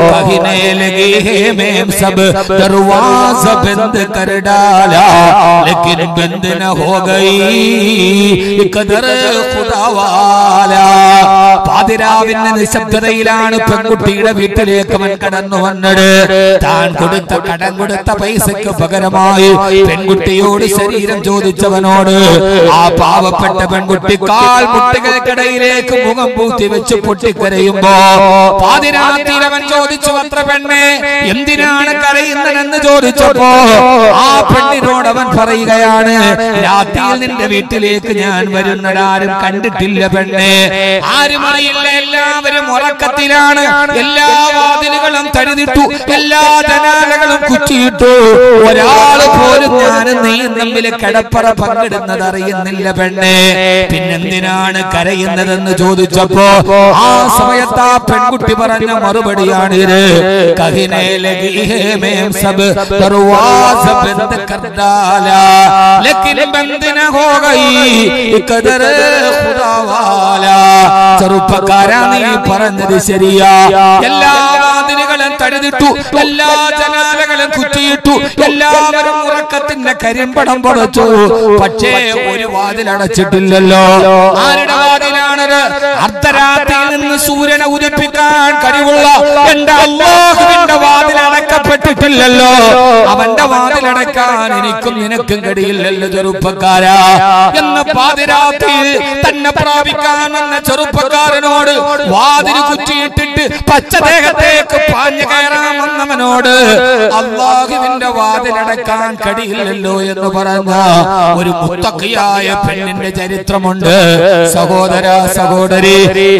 പാതിരാവിന്റെ നിശബ്ദതയിലാണ് പെൺകുട്ടിയുടെ വീട്ടിലേക്ക് അവൻ കടന്നു വന്നത്. താൻ കൊടുത്ത കടം കൊടുത്ത പൈസക്ക് പകരമായി പെൺകുട്ടിയോട് ശരീരം ചോദിച്ചവനോട് ആ പാവപ്പെട്ട പെൺകുട്ടി കാൽ മുട്ടുകൾക്കിടയിലേക്ക് മുഖം പൂത്തി വെച്ച് പൊട്ടിക്കരയുമ്പോ പാതിരാത്രിയിൽ അവൻ ചോദിച്ചു, അത്ര പെണ്ണെ എന്തിനാണ് കരയുന്നതെന്ന് ചോദിച്ചപ്പോ ആ പെണ്ണിനോട് അവൻ പറയുകയാണ്, രാത്രിയിൽ നിന്റെ വീട്ടിലേക്ക് ഞാൻ വരുന്നതാരും കണ്ടിട്ടില്ല പെണ്ണെ. ആരുമായില്ല, എല്ലാവരും ഉറക്കത്തിലാണ്. എല്ലാ വാതിലുകളും തഴുതിട്ടു, എല്ലാ ജനാലകളും കുറ്റിയിട്ടു. ഒരാള് പോലും ഞാനും നീയും തമ്മിൽ കിടപ്പറ പങ്കിടുന്നത് അറിയുന്നില്ല പെണ്ണെ. പിന്നെന്തിനാണ് കരയുന്നതെന്ന് ചോദിച്ചപ്പോ ആ സമയത്ത് ആ പെൺകുട്ടി പറഞ്ഞ മറുപടിയാണ് ഇത്. കഹിനെ ലഗി ഹേ മേം സബ് ദർവാസ ബന്ദ് കർ ഡാലാ ലേകിൻ ബന്ദ് ന ഹോ ഗയി ഖദർ ഖുദാ വാലാ. ചെറുപ്പക്കാരാ, നീ പറഞ്ഞത് ശരിയാ. എല്ലാ വാതിലുകളും തഴുതിട്ടു, എല്ലാ ജനാലകളും കുറ്റിയിട്ടു, എല്ലാവരും ഉറക്കത്തിന്റെ കരിമ്പടം പടച്ചു. പക്ഷേ ഒരു വാതിൽ അടച്ചിട്ടില്ലല്ലോ. ആരുടെ വാതിലാണത്? അർദ്ധരാത്രിയിൽ നിന്ന് സൂര്യനെ ഉദിപ്പിക്കാൻ കഴിവുള്ള എന്റെ അല്ലാഹുവിന്റെ വാതിൽ അടക്കപ്പെട്ടിട്ടില്ലല്ലോ. അവന്റെ വാതിലടക്കാൻ എനിക്കും നിനക്കും കഴിയില്ലല്ലോ ചെറുപ്പക്കാരാ. എന്ന പാതിരാത്രിയിൽ തന്നെ പ്രാപിക്കാൻ വന്ന ചെറുപ്പക്കാരനോട് വാതിൽ കുറ്റിയിട്ടിട്ട് പച്ചദേഹത്തേക്ക് പാഞ്ഞു കയറാൻ വന്നവനോട് അല്ലാഹുവിന്റെ വാതിലടക്കാൻ കഴിയില്ലല്ലോ എന്ന് പറഞ്ഞ ഒരു മുത്തഖിയായ പെണ്ണിന്റെ ചരിത്രമുണ്ട്. സഹോദര സഹോദരി,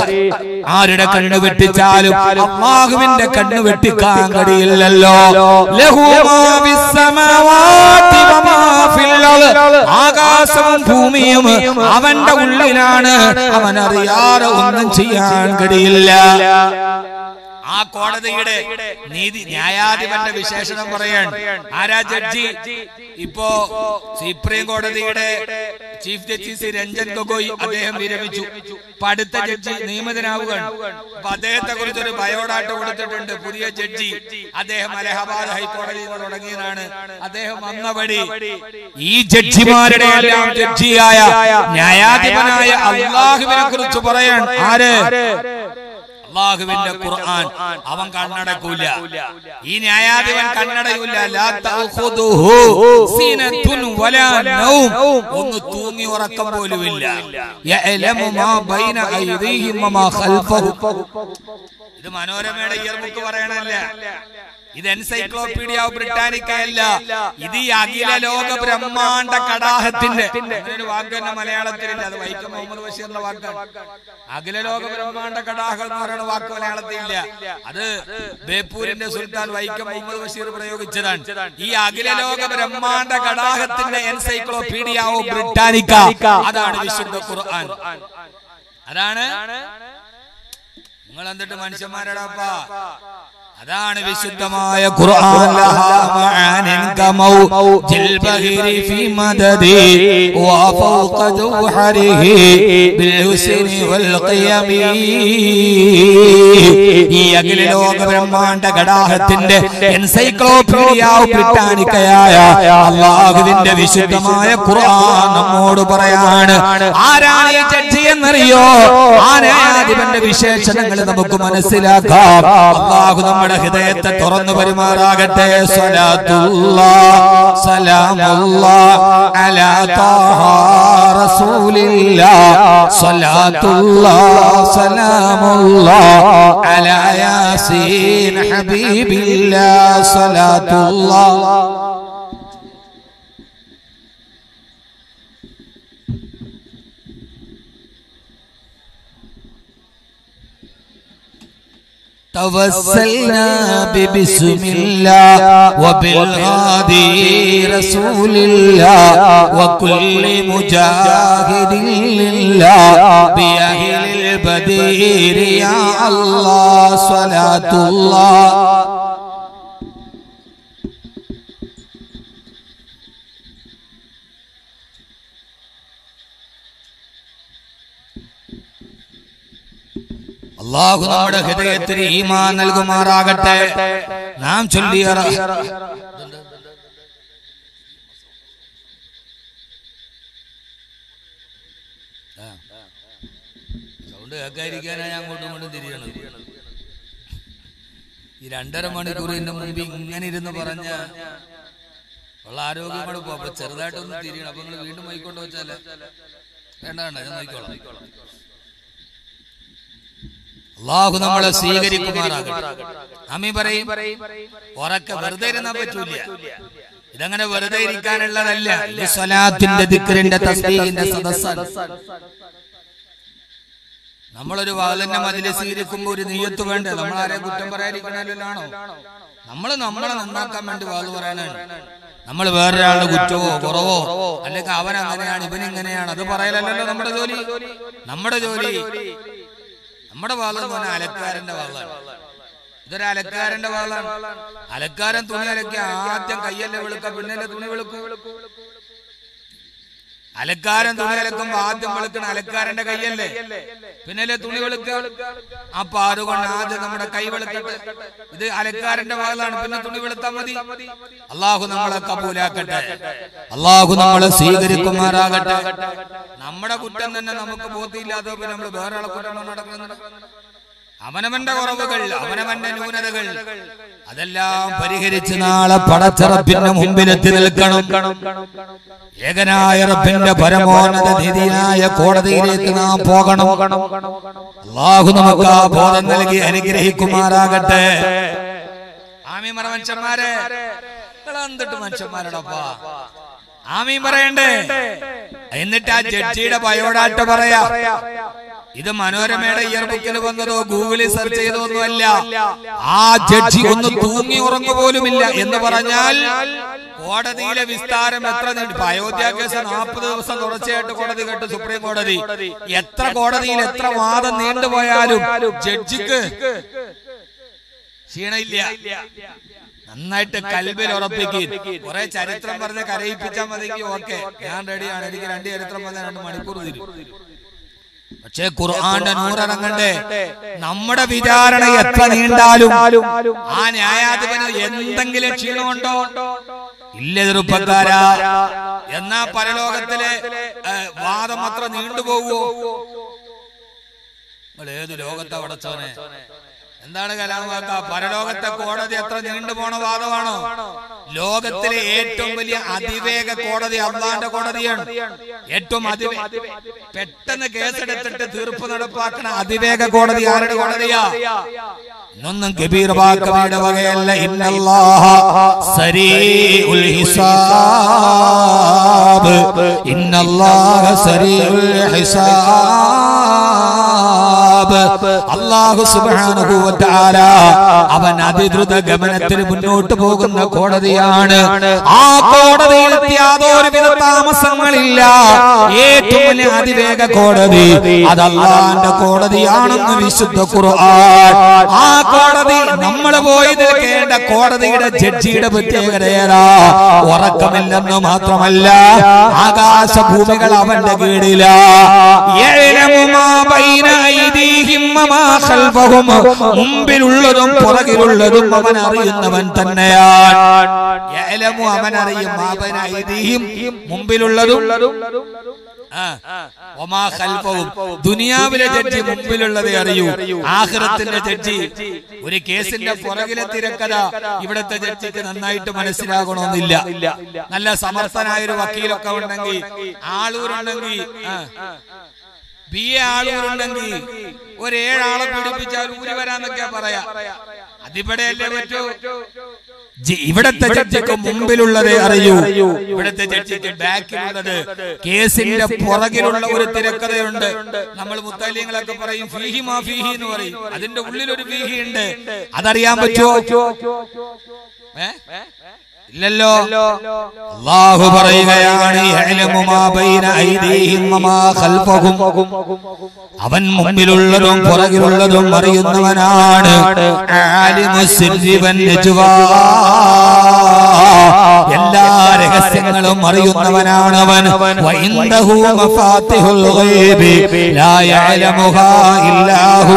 ആരുടെ കണ്ണു വെട്ടിച്ചാലും അല്ലാഹുവിന്റെ കണ്ണു വെട്ടിക്കാൻ കഴിയില്ലല്ലോ. ലഹു മാ ഫിസ്സമാവാതി വമാ ഫിൽ അർദ്. ആകാശവും ഭൂമിയും അവന്റെ ഉള്ളിലാണ്. അവൻ അറിയാതെ ഒന്നും ചെയ്യാൻ കഴിയില്ല. ആ കോടതിയുടെ നീതി ന്യായാധിപന്റെ വിശേഷണം പറയാൻ ആരാ? ജഡ്ജി. ഇപ്പോ സുപ്രീം കോടതിയുടെ ചീഫ് ജസ്റ്റിസ് രഞ്ജൻ ഗൊഗോയ് അദ്ദേഹം വിരമിച്ചു. അടുത്ത ജഡ്ജി നിയമിതനാവുകയാണ്. അപ്പൊ അദ്ദേഹത്തെ കുറിച്ചൊരു ബയോഡാറ്റ കൊടുത്തിട്ടുണ്ട്. പുതിയ ജഡ്ജി അദ്ദേഹം അലഹബാദ് ഹൈക്കോടതിയിൽ നിന്ന് തുടങ്ങിയതാണ്. അദ്ദേഹം വന്നപടി ഈ ജഡ്ജിമാരുടെ എല്ലാം ജഡ്ജിയായ ന്യായാധിപനായ അല്ലാഹുവിനെ കുറിച്ച് പറയാൻ ആര്? അല്ലാഹുവിന്റെ ഖുർആൻ. അവൻ കണ്ണടക്കൂല. ഈ ന്യായാധിപൻ കണ്ണടയൂല. ലാ തഖുദുഹു സിനത്തുൻ വലാ നൗം. ഒന്ന് തൂങ്ങി ഉറക്കം പോലുമില്ല. യഅലമു മാ ബൈന ഐദിഹിം വമാ ഖൽഫഹും. ഇത് മനോരമയുടെ ഇയർബുക്ക് പറയണല്ല. ഇത് എൻസൈക്ലോപീഡിയ ബ്രിട്ടാനിക്ക അല്ല. ഇത് ഈ അഖില ലോക ബ്രഹ്മാണ്ഡ കടാഹത്തിന്റെ ഒരു വാക്ക് തന്നെ മലയാളത്തിലില്ല. അത് വൈക്കം മുഹമ്മദ് ബഷീറിന്റെ വാക്കാണ്. അഖില ലോക ബ്രഹ്മാണ്ഡ കടാഹം എന്ന് പറയുന്ന വാക്ക് മലയാളത്തിലില്ല. അത് ബേപ്പൂരിന്റെ സുൽത്താൻ വൈക്കം മുഹമ്മദ് ബഷീർ പ്രയോഗിച്ചതാണ്. ഈ അഖില ലോക ബ്രഹ്മാണ്ഡ കടാഹത്തിന്റെ എൻസൈക്ലോപീഡിയ ബ്രിട്ടാനിക്ക അതാണ് വിശുദ്ധ ഖുർആൻ. അതാണ്. നിങ്ങൾ എന്നിട്ട് മനുഷ്യന്മാരോടൊപ്പ അതാണ് വിശുദ്ധമായ ഖുർആൻ ലഹാ മആനിൻ കമൗജിൽ ബഹരി ഫീ മദദി വ ഫൗഖ ജൗഹരിഹി ബിൽ ഹുസ്നി വൽ ഖിയമി. ഈ അഖില ലോക ബ്രഹ്മാണ്ഡ ഘടാഹത്തിന്റെ എൻസൈക്ലോപീഡിയ ബ്രിട്ടാനിക്കയായ അല്ലാഹുവിന്റെ വിശുദ്ധമായ ഖുർആൻ നമ്മോട് പറയാണ്, ആരാണ് ഈ ജഡ്ജി എന്നറിയോ? ആ ന്യായാധിപന്റെ വിശേഷണങ്ങൾ നമുക്ക് മനസ്സിലാക്കാം. അല്ലാഹു നമ്മുടെ ഹൃദയത്തെ തുറന്നു പെരുമാറാകട്ടെ. സ്വലാത്തുല്ലാഹ് സലാമുല്ലാഹ് അലാ ത്വാഹ റസൂലില്ലാഹ്. സ്വലാത്തുല്ലാഹ് സലാമുല്ലാഹ് അലാ യാസീൻ ഹബീബില്ലാഹ്. സ്വലാത്തുല്ലാഹ് توسلنا ببسم الله وبالهادي رسول الله وكل مجاهد لله بأهل البدير يا الله. صلاة الله അല്ലാഹു നമ്മുടെ ഹൃദയത്തിന് ഈമാൻ നൽകുമാറാകട്ടെ. നാം ചൊല്ലിയ സൗണ്ട് കേൾക്കാതിരിക്കാനാ ഞാൻ അങ്ങോട്ടും ഇങ്ങോട്ടും തിരിയണം. ഈ 2.5 മണിക്കൂറിന്റെ മുമ്പ് ഇങ്ങനെ ഇരുന്ന് പറഞ്ഞ ഉള്ള ആരോഗ്യം കൂടെ പോ. അപ്പൊ ചെറുതായിട്ടൊന്ന് തിരിയണം. അപ്പൊ നിങ്ങൾ വീണ്ടും മൈക്കൊണ്ട് വെച്ചാല് വേണ്ട വേണ്ട, ഞാൻ നോക്കിക്കോളാം. അല്ലാഹു നമ്മളെ സ്വീകരിക്കുമാറാകട്ടെ. ആമീൻ പറയും. ഉറക്കെ വെറുതെ ഇരുന്നാൻ പറ്റൂല. ഇതങ്ങനെ വെറുതെ ഇരിക്കാനുള്ളതല്ല. ഇത് സ്വലാത്തിന്റെ ദിക്റിന്റെ തസ്ബീഹിന്റെ സദസ്സാണ്. നമ്മളൊരു വാളിന്റെ മജ്‌ലിസിൽ ഇരിക്കുമ്പോൾ ഒരു നിയ്യത്ത് വേണ്ടേ? നമ്മളാരെ കുറ്റം പറയാതിരിക്കണല്ലോ. നമ്മളെ നന്നാക്കാൻ വേണ്ടി വാള് പറയാനാണ്. നമ്മൾ വേറൊരാളുടെ കുറ്റമോ കുറവോ അല്ലെങ്കിൽ അവൻ അങ്ങനെയാണ് ഇവനിങ്ങനെയാണ് അത് പറയലല്ലോ നമ്മുടെ ജോലി. നമ്മുടെ വാളെന്ന് പറഞ്ഞാൽ അലക്കാരന്റെ വാളാണ്. ഇതൊരു അലക്കാരന്റെ വാളാണ്. അലക്കാരൻ തുണി അലക്കി ആദ്യം കയ്യല്ലേ വെളുക്ക, പിന്നല്ലേ തുണി വെളുക്കും. അലക്കാരൻ തുണി അലക്കുമ്പോ ആദ്യം വെളുക്കണ അലക്കാരന്റെ കയ്യല്ലേ, പിന്നല്ലേ തുണി വെളുക്കുക. അപ്പൊ അതുകൊണ്ട് ആദ്യം നമ്മുടെ കൈ വെളുക്കട്ടെ. ഇത് അലക്കാരന്റെ വാളാണ്, പിന്നെ തുണി വെളുത്താ മതി. അല്ലാഹു നമ്മളെ കബൂലാക്കട്ടെ. അല്ലാഹു നമ്മളെ സ്വീകരിക്കുമാറാകട്ടെ. നമ്മുടെ കുറ്റം തന്നെ നമുക്ക് ബോധ്യമില്ലാതെ നമ്മൾ വേറെ ആളെ കുറ്റം നടക്കുന്നത്. അവനവന്റെ കുറവുകൾ, അവനവന്റെ ന്യൂനതകൾ അതെല്ലാം പരിഹരിച്ച് നാളെ പടച്ചറപ്പിന്റെ മുമ്പിലെത്തി നിൽക്കണം. ഏകനായ റബ്ബിന്റെ പരമോന്നത നീതിയായ കോടതിയിലേക്ക് നാം പോകണം. അല്ലാഹു നമുക്ക് ആ ബോധം നൽകി അനുഗ്രഹിക്കുമാറാകട്ടെ. ആമീൻ പറ മനുഷ്യന്മാരെ. എന്തിട്ട് മനുഷ്യന്മാരോടൊപ്പാ ആമീൻ പറയണ്ടേ? എന്നിട്ട് ആ ജഡ്ജിയുടെ ബയോഡാറ്റ പറയാ. ഇത് മനോരമയുടെ ഇയർ ബുക്കിൽ വന്നതോ ഗൂഗിളിൽ സെർച്ച് ചെയ്തോ ഒന്നുമല്ല. ആ ജഡ്ജി ഒന്ന് തൂങ്ങി ഉറങ്ങു പോലുമില്ല. എന്ന് പറഞ്ഞാൽ കോടതിയിലെ വിസ്താരം എത്ര നീണ്ടു. അയോധ്യ കേസ് 40 ദിവസം തുടർച്ചയായിട്ട് കോടതി കേട്ടു സുപ്രീം കോടതി. എത്ര കോടതിയിൽ എത്ര വാദം നീണ്ടുപോയാലും ജഡ്ജിക്ക് ക്ഷീണയില്ല. നന്നായിട്ട് കൽബിൽ ഉറപ്പിക്കും. കുറെ ചരിത്രം പറഞ്ഞ് കരയിപ്പിച്ചാൽ മതിയെങ്കിൽ ഓക്കെ, ഞാൻ റെഡിയാണ്. എനിക്ക് 2 ചരിത്രം പറഞ്ഞാൽ 2 മണിക്കൂർ തരും. പക്ഷേ ഖുർആന്റെ നൂറിറങ്ങണ്ടേ? നമ്മുടെ വിചാരണ എത്ര നീണ്ടാലും ആ ന്യായാധിപന് എന്തെങ്കിലും ക്ഷീണമുണ്ടോ? ഇല്ല ചെറുപ്പക്കാരാ. എന്നാ പരലോകത്തിലെ വാദം അത്ര നീണ്ടുപോകുവോ? നിങ്ങൾ ഏത് ലോകത്താ പടച്ചോനെ? എന്താണ് കലാമാക്ക? പരലോകത്തെ കോടതി എത്ര നീണ്ടുപോണ വാദമാണോ? ലോകത്തിലെ ഏറ്റവും വലിയ അതിവേഗ കോടതി അല്ലാഹുവിന്റെ കോടതിയാണ്. ഏറ്റവും പെട്ടെന്ന് കേസെടുത്തിട്ട് തീർപ്പ് നടപ്പാക്കണ അതിവേഗ കോടതി ആരുടെ കോടതിയാ? ഇന്നൊന്നും കബീർ ബാക്കവിയുടെ വകയല്ല. ഇന്നല്ലാഹ സരീഉൽ ഹിസാബ്, ഇന്നല്ലാഹ സരീഉൽ ഹിസാബ്. അല്ലാഹു സുബ്ഹാനഹു വ തആല അവൻ അതിദ്രുത ഗമനത്തിന് മുന്നോട്ട് പോകുന്ന കോടതിയാണ്. ആ കോടതിയിൽ യാതൊരുവിധ താമസങ്ങളില്ല. ഏറ്റവും വലിയ അതിവേഗ കോടതി അത് അല്ലാഹുവിന്റെ കോടതിയാണെന്ന് വിശുദ്ധ ഖുർആൻ. ആ കോടതി നമ്മൾ പോയി നിൽക്കേണ്ട കോടതിയുടെ ജഡ്ജിയുടെ പ്രത്യേകത ഏതാ? ഉറക്കമില്ലെന്ന് മാത്രമല്ല, ആകാശഭൂമികൾ അവന്റെ കീഴിലാ. മുമ്പിലുള്ളതും പുറകിലുള്ളതും അവൻ അറിയുന്നവൻ തന്നെയാണ്. അവൻ അറിയും മുമ്പിലുള്ളതും ദുനിയാവിലെ ജഡ്ജി മുമ്പിലുള്ളതേ അറിയൂ. ആഖിറത്തിന്റെ ജഡ്ജി ഒരു കേസിന്റെ പുറകിലെ തിരക്കഥ ഇവിടത്തെ ജഡ്ജിക്ക് നന്നായിട്ട് മനസ്സിലാകണമെന്നില്ല. നല്ല സമർത്ഥനായ ഒരു വക്കീലൊക്കെ ഉണ്ടെങ്കിൽ, ആളൂരുണ്ടെങ്കിൽ, BA ആളൂരുണ്ടെങ്കിൽ ഒരു 7 ആളെ പീഡിപ്പിച്ചാൽ ഊരി വരാന്നൊക്കെ പറയാ. അതിവിടെയല്ലേ പറ്റൂ. ഇവിടത്തെ ജഡ്ജിക്ക് മുമ്പിലുള്ളതേ അറിയൂ. ഇവിടത്തെ ജഡ്ജിക്ക് ബാക്കിലുള്ളത്, കേസിന്റെ പുറകിലുള്ള ഒരു തിരക്കഥയുണ്ട്. നമ്മൾ മുത്തലിങ്ങളൊക്കെ പറയും ഫീഹി മാ ഫീഹി എന്ന് പറയും. അതിന്റെ ഉള്ളിലൊരു ഫീഹി ഉണ്ട്. അതറിയാൻ പറ്റുമോ? ഇല്ലല്ലോ. അല്ലാഹു പറയുകയാണ് യഅലമു മാ ബൈന ഐദീഹിം വമാ ഖൽഫഹും. അവൻ മുമ്പിലുള്ളതും പുറകിലുള്ളതും അറിയുന്നവനാണ്. ആലിമുസ് സിർരി വൻ നജ്വാ. എല്ലാ രഹസ്യങ്ങളും അറിയുന്നവനാണ് അവൻ. വഇൻദഹു മഫാത്തിഹുൽ ഗൈബി ലാ യഅലമുഹാ ഇല്ലാ ഹു.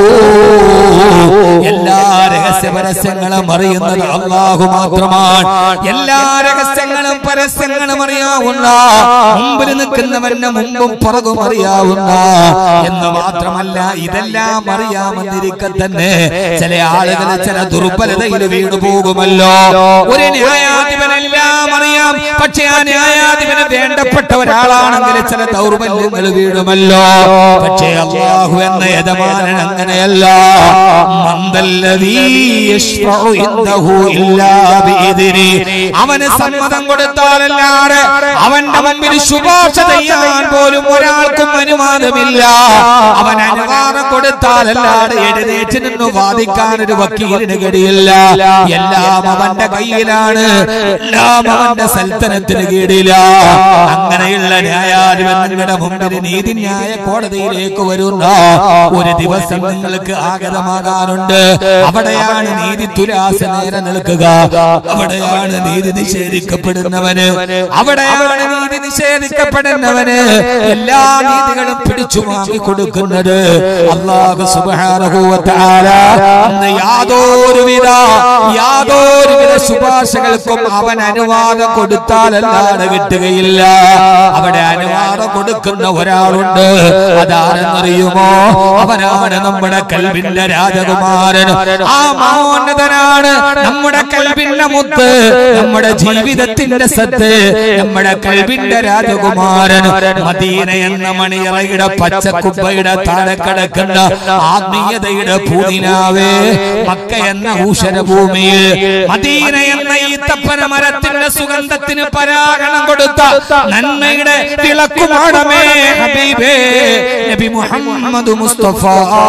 എല്ലാ രഹസ്യപരസ്യങ്ങളും അറിയുന്നത് അല്ലാഹു മാത്രമാണ്. എല്ലാ രഹസ്യങ്ങളും പരസ്യങ്ങളും അറിയാവുന്ന, മുമ്പിൽ നിൽക്കുന്നവന്റെ മുമ്പും പുറകും അറിയാവുന്ന എന്ന് മാത്രമല്ല, ഇതെല്ലാം അറിയാമെന്നിരിക്കെ തന്നെ ചില ആളുകൾ ചില ദുർബലതയിൽ വീണു പോകുമല്ലോ. ഒരു ന്യായാധിപനെല്ലാം അറിയാം, പക്ഷെ ആ ന്യായാധിപന് വേണ്ടപ്പെട്ട ഒരാളാണെങ്കിൽ ചില ദൗർബല്യങ്ങൾ വീഴുമല്ലോ. പക്ഷേ അല്ലാഹു എന്ന യജമാനൻ അങ്ങനെയല്ല. മന്ദല്ലദീ യശ്ഫഉ ഇൻദഹു ഇല്ലാ ബിഇദ്നി. അവന് സമ്മതം കൊടുത്താലല്ലാതെ അവന്റെ മുമ്പിൽ ശുപാർശ ചെയ്യാൻ പോലും ഒരാൾക്കും അനുവാദമില്ല. അവൻ അനുവാദം കൊടുത്താലല്ലാതെ എഴുന്നേറ്റ് നിന്ന് വാദിക്കാൻ ഒരു വക്കീലിന് കഴിയില്ല. എല്ലാം അവന്റെ കയ്യിലാണ്, എല്ലാം അവന്റെ സൽത്തനത്തിന് കീഴില. അങ്ങനെയുള്ള ന്യായാധിപൻ നിങ്ങളുടെ മുമ്പിൽ നീതിന്യായ കോടതിയിലേക്ക് വരുന്ന ഒരു ദിവസം നിങ്ങൾക്ക് ആഗതമാകാറുണ്ട്. അവിടെയാണ് നീതി തുലാസ് നേരെ നിൽക്കുക. അവിടെയാണ് നീതി നിഷേധിക്കപ്പെടുന്നവന്, അവിടെയാണ് നീതി നിഷേധിക്കപ്പെടുന്നവന് എല്ലാ നീതികളും പിടിച്ചു വാങ്ങി കൊടുക്കുന്നത് അല്ലാഹു സുബ്ഹാനഹു വ തആല. യാതൊരുവിധ ശുപാർശകൾക്കും അവൻ അനുവാദം കൊടുത്താലല്ലാതെ കിട്ടുകയില്ല. അവിടെ അനുവാദം കൊടുക്കുന്ന ഒരാളുണ്ട്. അതാരെന്നറിയുമോ? അവനാണ് നമ്മുടെ കൽബിന്റെ രാജകുമാരൻ. ആ മഹോന്നതനാണ് നമ്മുടെ കൽബിന്റെ മുത്ത്, നമ്മുടെ ജീവിതത്തിന്റെ സത്ത്, നമ്മുടെ കൽബിന്റെ രാജകുമാരൻ. മദീന എന്ന മണിയറയുടെ പച്ചക്കുപ്പയുടെ താഴെ കിടക്കുന്ന ആത്മീയതയുടെ പൂതിനാവേ, മക്ക എന്ന ഊഷരഭൂമിയിൽ മദീന എന്ന ഈ തപ്പന മരത്തിന്റെ സുഗന്ധത്തിന് പരാഗണം കൊടുത്ത നന്മയുടെ വിളക്കുമാടമേ ഹബീബേ നബി മുഹമ്മദ് മുസ്തഫ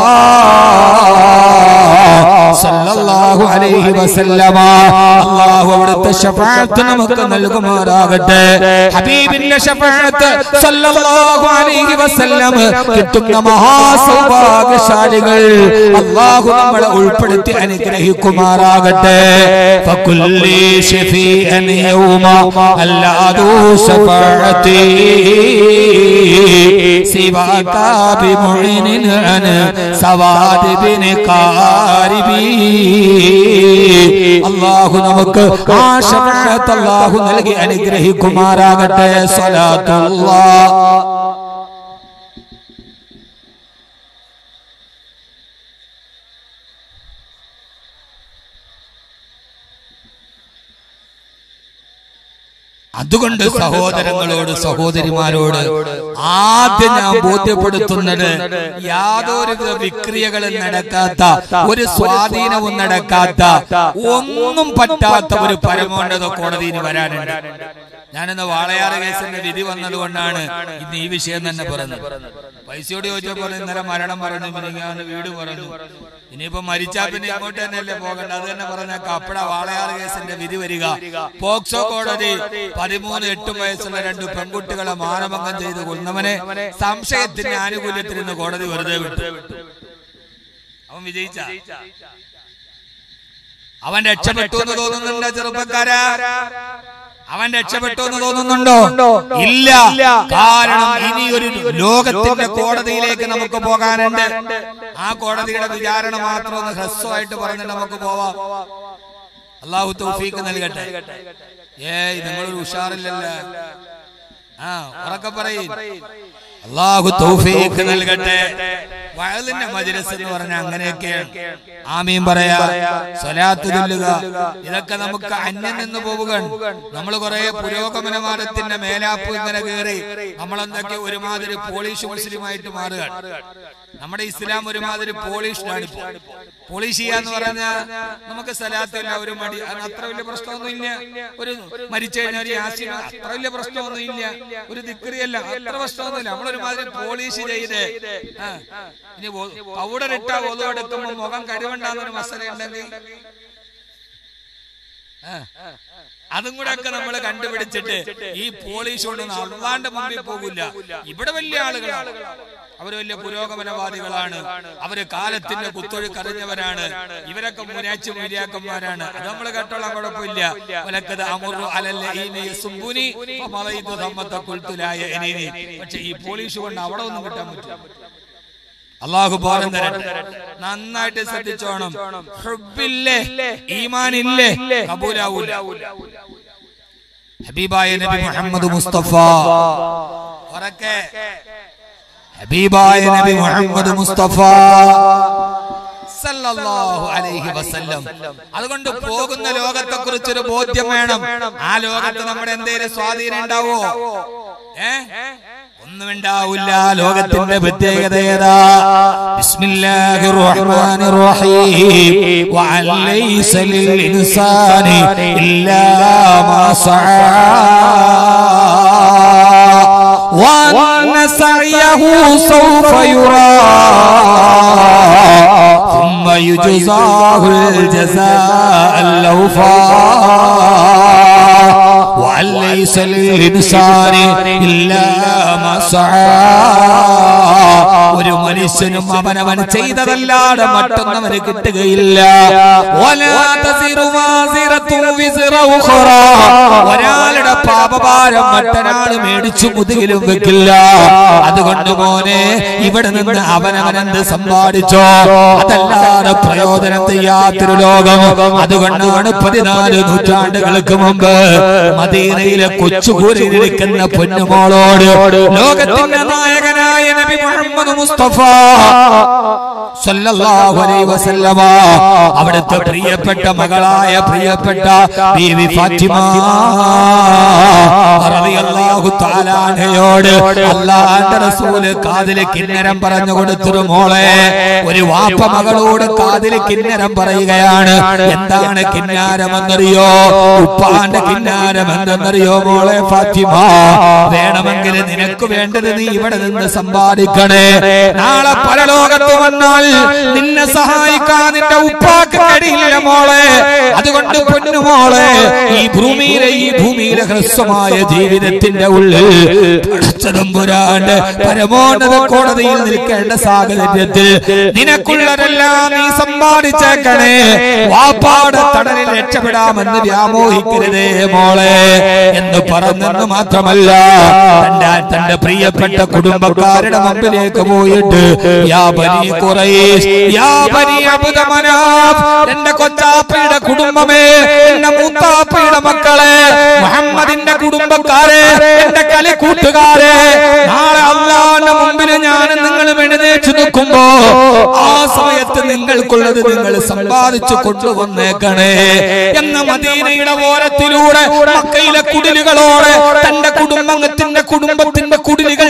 സല്ലല്ലാഹു അലൈഹി വസല്ലമ. അല്ലാഹു അവിടുത്തെ ശഫാഅത്ത് നമുക്ക് നൽകുമാറാകട്ടെ. ഹബീബിന്റെ ശഫാഅത്ത് സല്ലല്ലാഹു അലൈഹി വസല്ലം കിട്ടുന്ന മഹാസൗഭാഗ്യശാലികൾ അല്ലാഹു നമ്മളെ ഉൾപ്പെടുത്തി അനുഗ്രഹിക്കുമാറാകട്ടെ. ഫകുല്ലി ശഫീഅൻ യൗമ അല്ലാദു ശഫാഅതി സിവാക ബിമുഇനിൻ അൻ സവാദ് ബിൻ ഖാരിബി. അല്ലാഹു നമുക്ക് ആ ശഫാഅത്ത് അല്ലാഹു നൽകി അനുഗ്രഹിക്കുമാറാകട്ടെ. സ്വലാത്തുല്ലാഹ്. അതുകൊണ്ട് സഹോദരങ്ങളോട് സഹോദരിമാരോട് ആദ്യം ഞാൻ ബോധ്യപ്പെടുത്തുന്നത്, യാതൊരുവിധ വിക്രിയകളും നടക്കാത്ത, ഒരു സ്വാധീനവും നടക്കാത്ത, ഒന്നും പറ്റാത്ത ഒരു പരമോന്നത കോടതിയിൽ വരാനുണ്ട്. ഞാനിന്ന് വാളയാർ കേസിന്റെ വിധി വന്നതുകൊണ്ടാണ് ഇന്ന് ഈ വിഷയം തന്നെ പറഞ്ഞത്. പൈസയോട് ചോദിച്ചപ്പോൾ ഇന്നലെ മരണം പറഞ്ഞു, മിനിങ്ങാന്ന് വീട് പറഞ്ഞു. ഇനിയിപ്പോ മരിച്ചാ പിന്നെ ഇങ്ങോട്ട് തന്നെയല്ലേ പോകണ്ട. അത് തന്നെ പറഞ്ഞ കപ്പട വാളയാർ കേസിന്റെ വിധി വരിക. പോക്സോ കോടതി 13, 8 വയസ്സുള്ള 2 പെൺകുട്ടികളെ മാനഭംഗം ചെയ്ത് കൊന്നവനെ സംശയത്തിന്റെ ആനുകൂല്യത്തിൽ നിന്ന് കോടതി വെറുതെ വിട്ടു. അവൻ വിജയിച്ച, അവൻ രക്ഷപ്പെട്ടു എന്ന് തോന്നുന്നുണ്ടോ ചെറുപ്പക്കാരാ? അവൻ രക്ഷപ്പെട്ടു എന്ന് തോന്നുന്നുണ്ടോ? ഇല്ല. കാരണം ഇനി ഒരു ലോകത്തിന്റെ കോടതിയിലേക്ക് നമുക്ക് പോകാനുണ്ട്. ആ കോടതിയുടെ വിചാരണ മാത്രം ഒന്ന് ഹ്രസ്വമായിട്ട് പറഞ്ഞ് നമുക്ക് പോവാം. അള്ളാഹു തൗഫീഖ് നൽകട്ടെ. നിങ്ങളൊരു ഉഷാറില്ലല്ലോ. ഉറക്കെ പറയും. അള്ളാഹു തൗഫീഖ് നൽകട്ടെ. വഅലിന്റെ മജ്‌ലിസ് എന്ന് പറഞ്ഞാൽ അങ്ങനെയൊക്കെയാണ്. ആമീൻ പറയാ, സ്വലാത്ത് ചൊല്ലുക, ഇതൊക്കെ നമുക്ക് അന്യം നിന്ന് പോവുകയാണ്. നമ്മൾ കുറെ പുരോഗമനവാദത്തിന്റെ മേലാപ്പ് ഇങ്ങനെ കയറി നമ്മളെന്തൊക്കെ ഒരുമാതിരി പോളിഷ് മുസ്ലിമായിട്ട് മാറുകയാണ്. നമ്മുടെ ഇസ്ലാം ഒരുമാതിരി പോളിഷ്ഡാണ്. പോളിഷ് ചെയ്യാന്ന് പറഞ്ഞാൽ നമുക്ക് സലാത്തില്ല, ഒരു മടി, അത്ര വലിയ പ്രശ്നമൊന്നും ഇല്ല. ഒരു മരിച്ചു കഴിഞ്ഞാൽ ഒരു യാസീൻ, അത്ര വലിയ പ്രശ്നമൊന്നും ഇല്ല. ഒരു ദിക്റിയല്ല, അത്ര പ്രശ്നമൊന്നുമില്ല. നമ്മളൊരുമാതിരി പോളിഷ് ചെയ്ത് ഇനി പൗഡർ ഇട്ട ഒതു എടുക്കുമ്പോൾ മുഖം കരുവണ്ടാന്നൊരു മസല ഉണ്ടെങ്കിൽ അതും കൂടെ ഒക്കെ നമ്മൾ കണ്ടുപിടിച്ചിട്ട് ഈ പോളിഷ് കൊണ്ടൊന്നും അള്ളാന്റെ മുമ്പിൽ പോകില്ല. ഇവിടെ വലിയ ആളുകളാണ്, അവര് വലിയ പുരോഗമനവാദികളാണ്, അവര് കാലത്തിന്റെ കുത്തൊഴുക്കറിഞ്ഞവരാണ്. ഇവരൊക്കെ മുനാച്ചു മുരിയാക്കന്മാരാണ്. അത് നമ്മൾ കേട്ടോളാം, കുഴപ്പമില്ല. പക്ഷെ ഈ പോളിഷ് കൊണ്ട് അവിടെ ഒന്നും കിട്ടാൻ പറ്റും. അള്ളാഹു ബോധം തരട്ടെ. നന്നായിട്ട് ശ്രദ്ധിച്ചോണം. ഹുബ്ബില്ലേ, ഈമാനില്ലേ, കബൂലാവൂല. ഹബീബായ നബി മുഹമ്മദ് മുസ്തഫ, ഉറക്കെ ഹബീബായ നബി മുഹമ്മദ് മുസ്തഫ സല്ലല്ലാഹു അലൈഹി വസല്ലം. അതുകൊണ്ട് പോകുന്ന ലോകത്തെ കുറിച്ചൊരു ബോധ്യം വേണം. ആ ലോകത്ത് നമ്മുടെ എന്തെങ്കിലും സ്വാധീനം ഉണ്ടാവോ? ഒന്നും ഉണ്ടാവില്ല. ലോകത്തിന്റെ പ്രത്യേകത ഏതാ? ബിസ്മില്ലാഹിർ റഹ്മാനിർ റഹീം. വഅലൈസ ലിൽ ഇൻസാനി ഇല്ലാ മാ സഅ വഅന്ന സഅയഹു സൗഫ യുറാ ثم يجزاه الجزاء الأوفى وأن ليس للإنسان إلا ما سعى. ഒരു മനുഷ്യനും അവനവൻ ചെയ്തതല്ലാതെ മറ്റൊന്നവന് കിട്ടുകയില്ല. ഒരാളുടെ പാപഭാരം മറ്റൊരാൾ മേടിച്ചു മുതുകിലും വെക്കില്ല. അതുകൊണ്ട് മോനെ, ഇവിടെ നിന്ന് അവനവനെന്ത് സമ്പാദിച്ചോ അതല്ലാതെ പ്രയോജനം ചെയ്യാത്തൊരു ലോകം. അതുകൊണ്ടാണ് 14 നൂറ്റാണ്ടുകൾക്ക് മുമ്പ് മദീനയിലെ കൊച്ചുകൂരിയിരിക്കുന്ന പൊന്നുമോളോട് ലോകത്തിന്റെ നായകനായ നബി മുഹമ്മദ് മുസ്തഫ സല്ലല്ലാഹു അലൈഹി വസല്ലമ അവിടുത്തെ പ്രിയപ്പെട്ട മകളായ പ്രിയപ്പെട്ട ബീവി ഫാത്തിമ റളിയല്ലാഹു തആല അൻഹയോട് അല്ലാഹുവിന്റെ റസൂൽ കാതിലെ കിന്നരം പറഞ്ഞു കൊടുത്തൊരു മോളെ, ഒരു വാപ്പ മകളോട് കാതിലെ കിന്നരം പറയുകയാണ്. എന്താണ് കിന്നാരമെന്നറിയോ? ഉപ്പാന്റെ കിന്നാരം എന്തെന്നറിയോ മോളെ ഫാത്തിമ? വേണമെങ്കിൽ നിനക്ക് വേണ്ടത് നീ ഇവിടെ നിന്ന് സമ്പാദിക്കണേ. നാളെ പരലോകത്ത് വന്നാൽ നിന്നെ സഹായിക്കാൻ നിന്റെ ഉപ്പാക്ക് കഴിയില്ല മോളെ. അതുകൊണ്ട് പൊന്നുമോളെ, ഈ ഭൂമിയിലെ ഹ്രസ്വമായ ജീവിതത്തിന്റെ ഉള്ളിൽ പടച്ചതമ്പുരാന്റെ പരമോന്നത കോടതിയിൽ നിൽക്കേണ്ട സാഹചര്യത്തിൽ നിനക്കുള്ളതെല്ലാം നീ സമ്പാദിച്ചേക്കണേ. വാപ്പാടെ തടലിൽ രക്ഷപ്പെടാമെന്ന് വ്യാമോഹിക്കരുതേ മോളെ എന്ന് പറഞ്ഞെന്ന് മാത്രമല്ല, തന്റെ പ്രിയപ്പെട്ട കുടുംബക്കാരുടെ മുമ്പിലേക്ക് പോയിട്ട് യാ ബനി ഖുറൈശ്, യാ ബനി അബ്ദു മനാഫ്, എന്റെ കൊച്ചാപ്പയുടെ കുടുംബമേ, എന്റെ മൂത്താപ്പയുടെ മക്കളെ, മുഹമ്മദിന്റെ കുടുംബക്കാരെ, എന്റെ കളിക്കൂട്ടുകാരെ, നാളെ അല്ലാഹുവിന്റെ മുമ്പിൽ ഞാൻ നിങ്ങൾ എഴുന്നേറ്റ് നിൽക്കുമ്പോ ആ സമയത്ത് നിങ്ങൾക്കുള്ളത് നിങ്ങൾ സമ്പാദിച്ചു കൊണ്ടുവന്നേക്കണേ എന്ന മദീനയുടെ ഓരത്തിലൂടെ മക്കയിലെ കുടിലുകളോടെ തന്റെ കുടുംബത്തിന്റെ കുടിലുകൾക്കിടയിൽ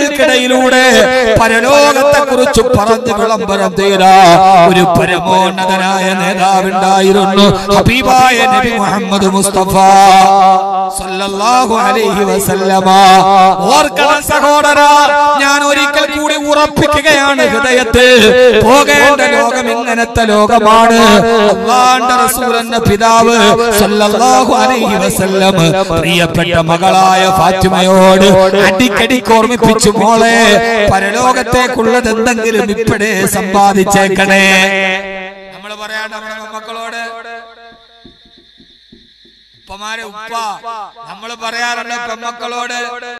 പരമ്പരയിലൂടെ പരലോകത്തെ കുറിച്ച് പറഞ്ഞു വിളംബരം ചെയ്ത ഒരു പരമോന്നതനായ നേതാവുണ്ടായിരുന്നു ഹബീബായ നബി മുഹമ്മദ് മുസ്തഫ സല്ലല്ലാഹു അലൈഹി വസല്ലമ. ഓർക്കണം സഹോദരാ, ഞാൻ ഒരിക്കൽ കൂടി ഉറപ്പിക്കുകയാണ് ഹൃദയത്തിൽ, പോകേണ്ട ലോകം ഇങ്ങനത്തെ ലോകമാണ്. അല്ലാഹുവിന്റെ റസൂൽ എന്ന പിതാവ് സല്ലല്ലാഹു അലൈഹി വസല്ലം പ്രിയപ്പെട്ട മകളായ ഫാത്തിമയോട് അടിക്കടി ഓർമ്മിപ്പിച്ചു, മോളെ പരലോകത്തേക്കുള്ളത് എന്തെങ്കിലും ഇപ്പോഴേ സമ്പാദിച്ചേക്കണേ. നമ്മൾ പറയാണ്ട് നമ്മുടെ മക്കളോട്, ഉപ്പമാരെ ഉപ്പ നമ്മൾ പറയാറുണ്ട് പെൺമക്കളോട്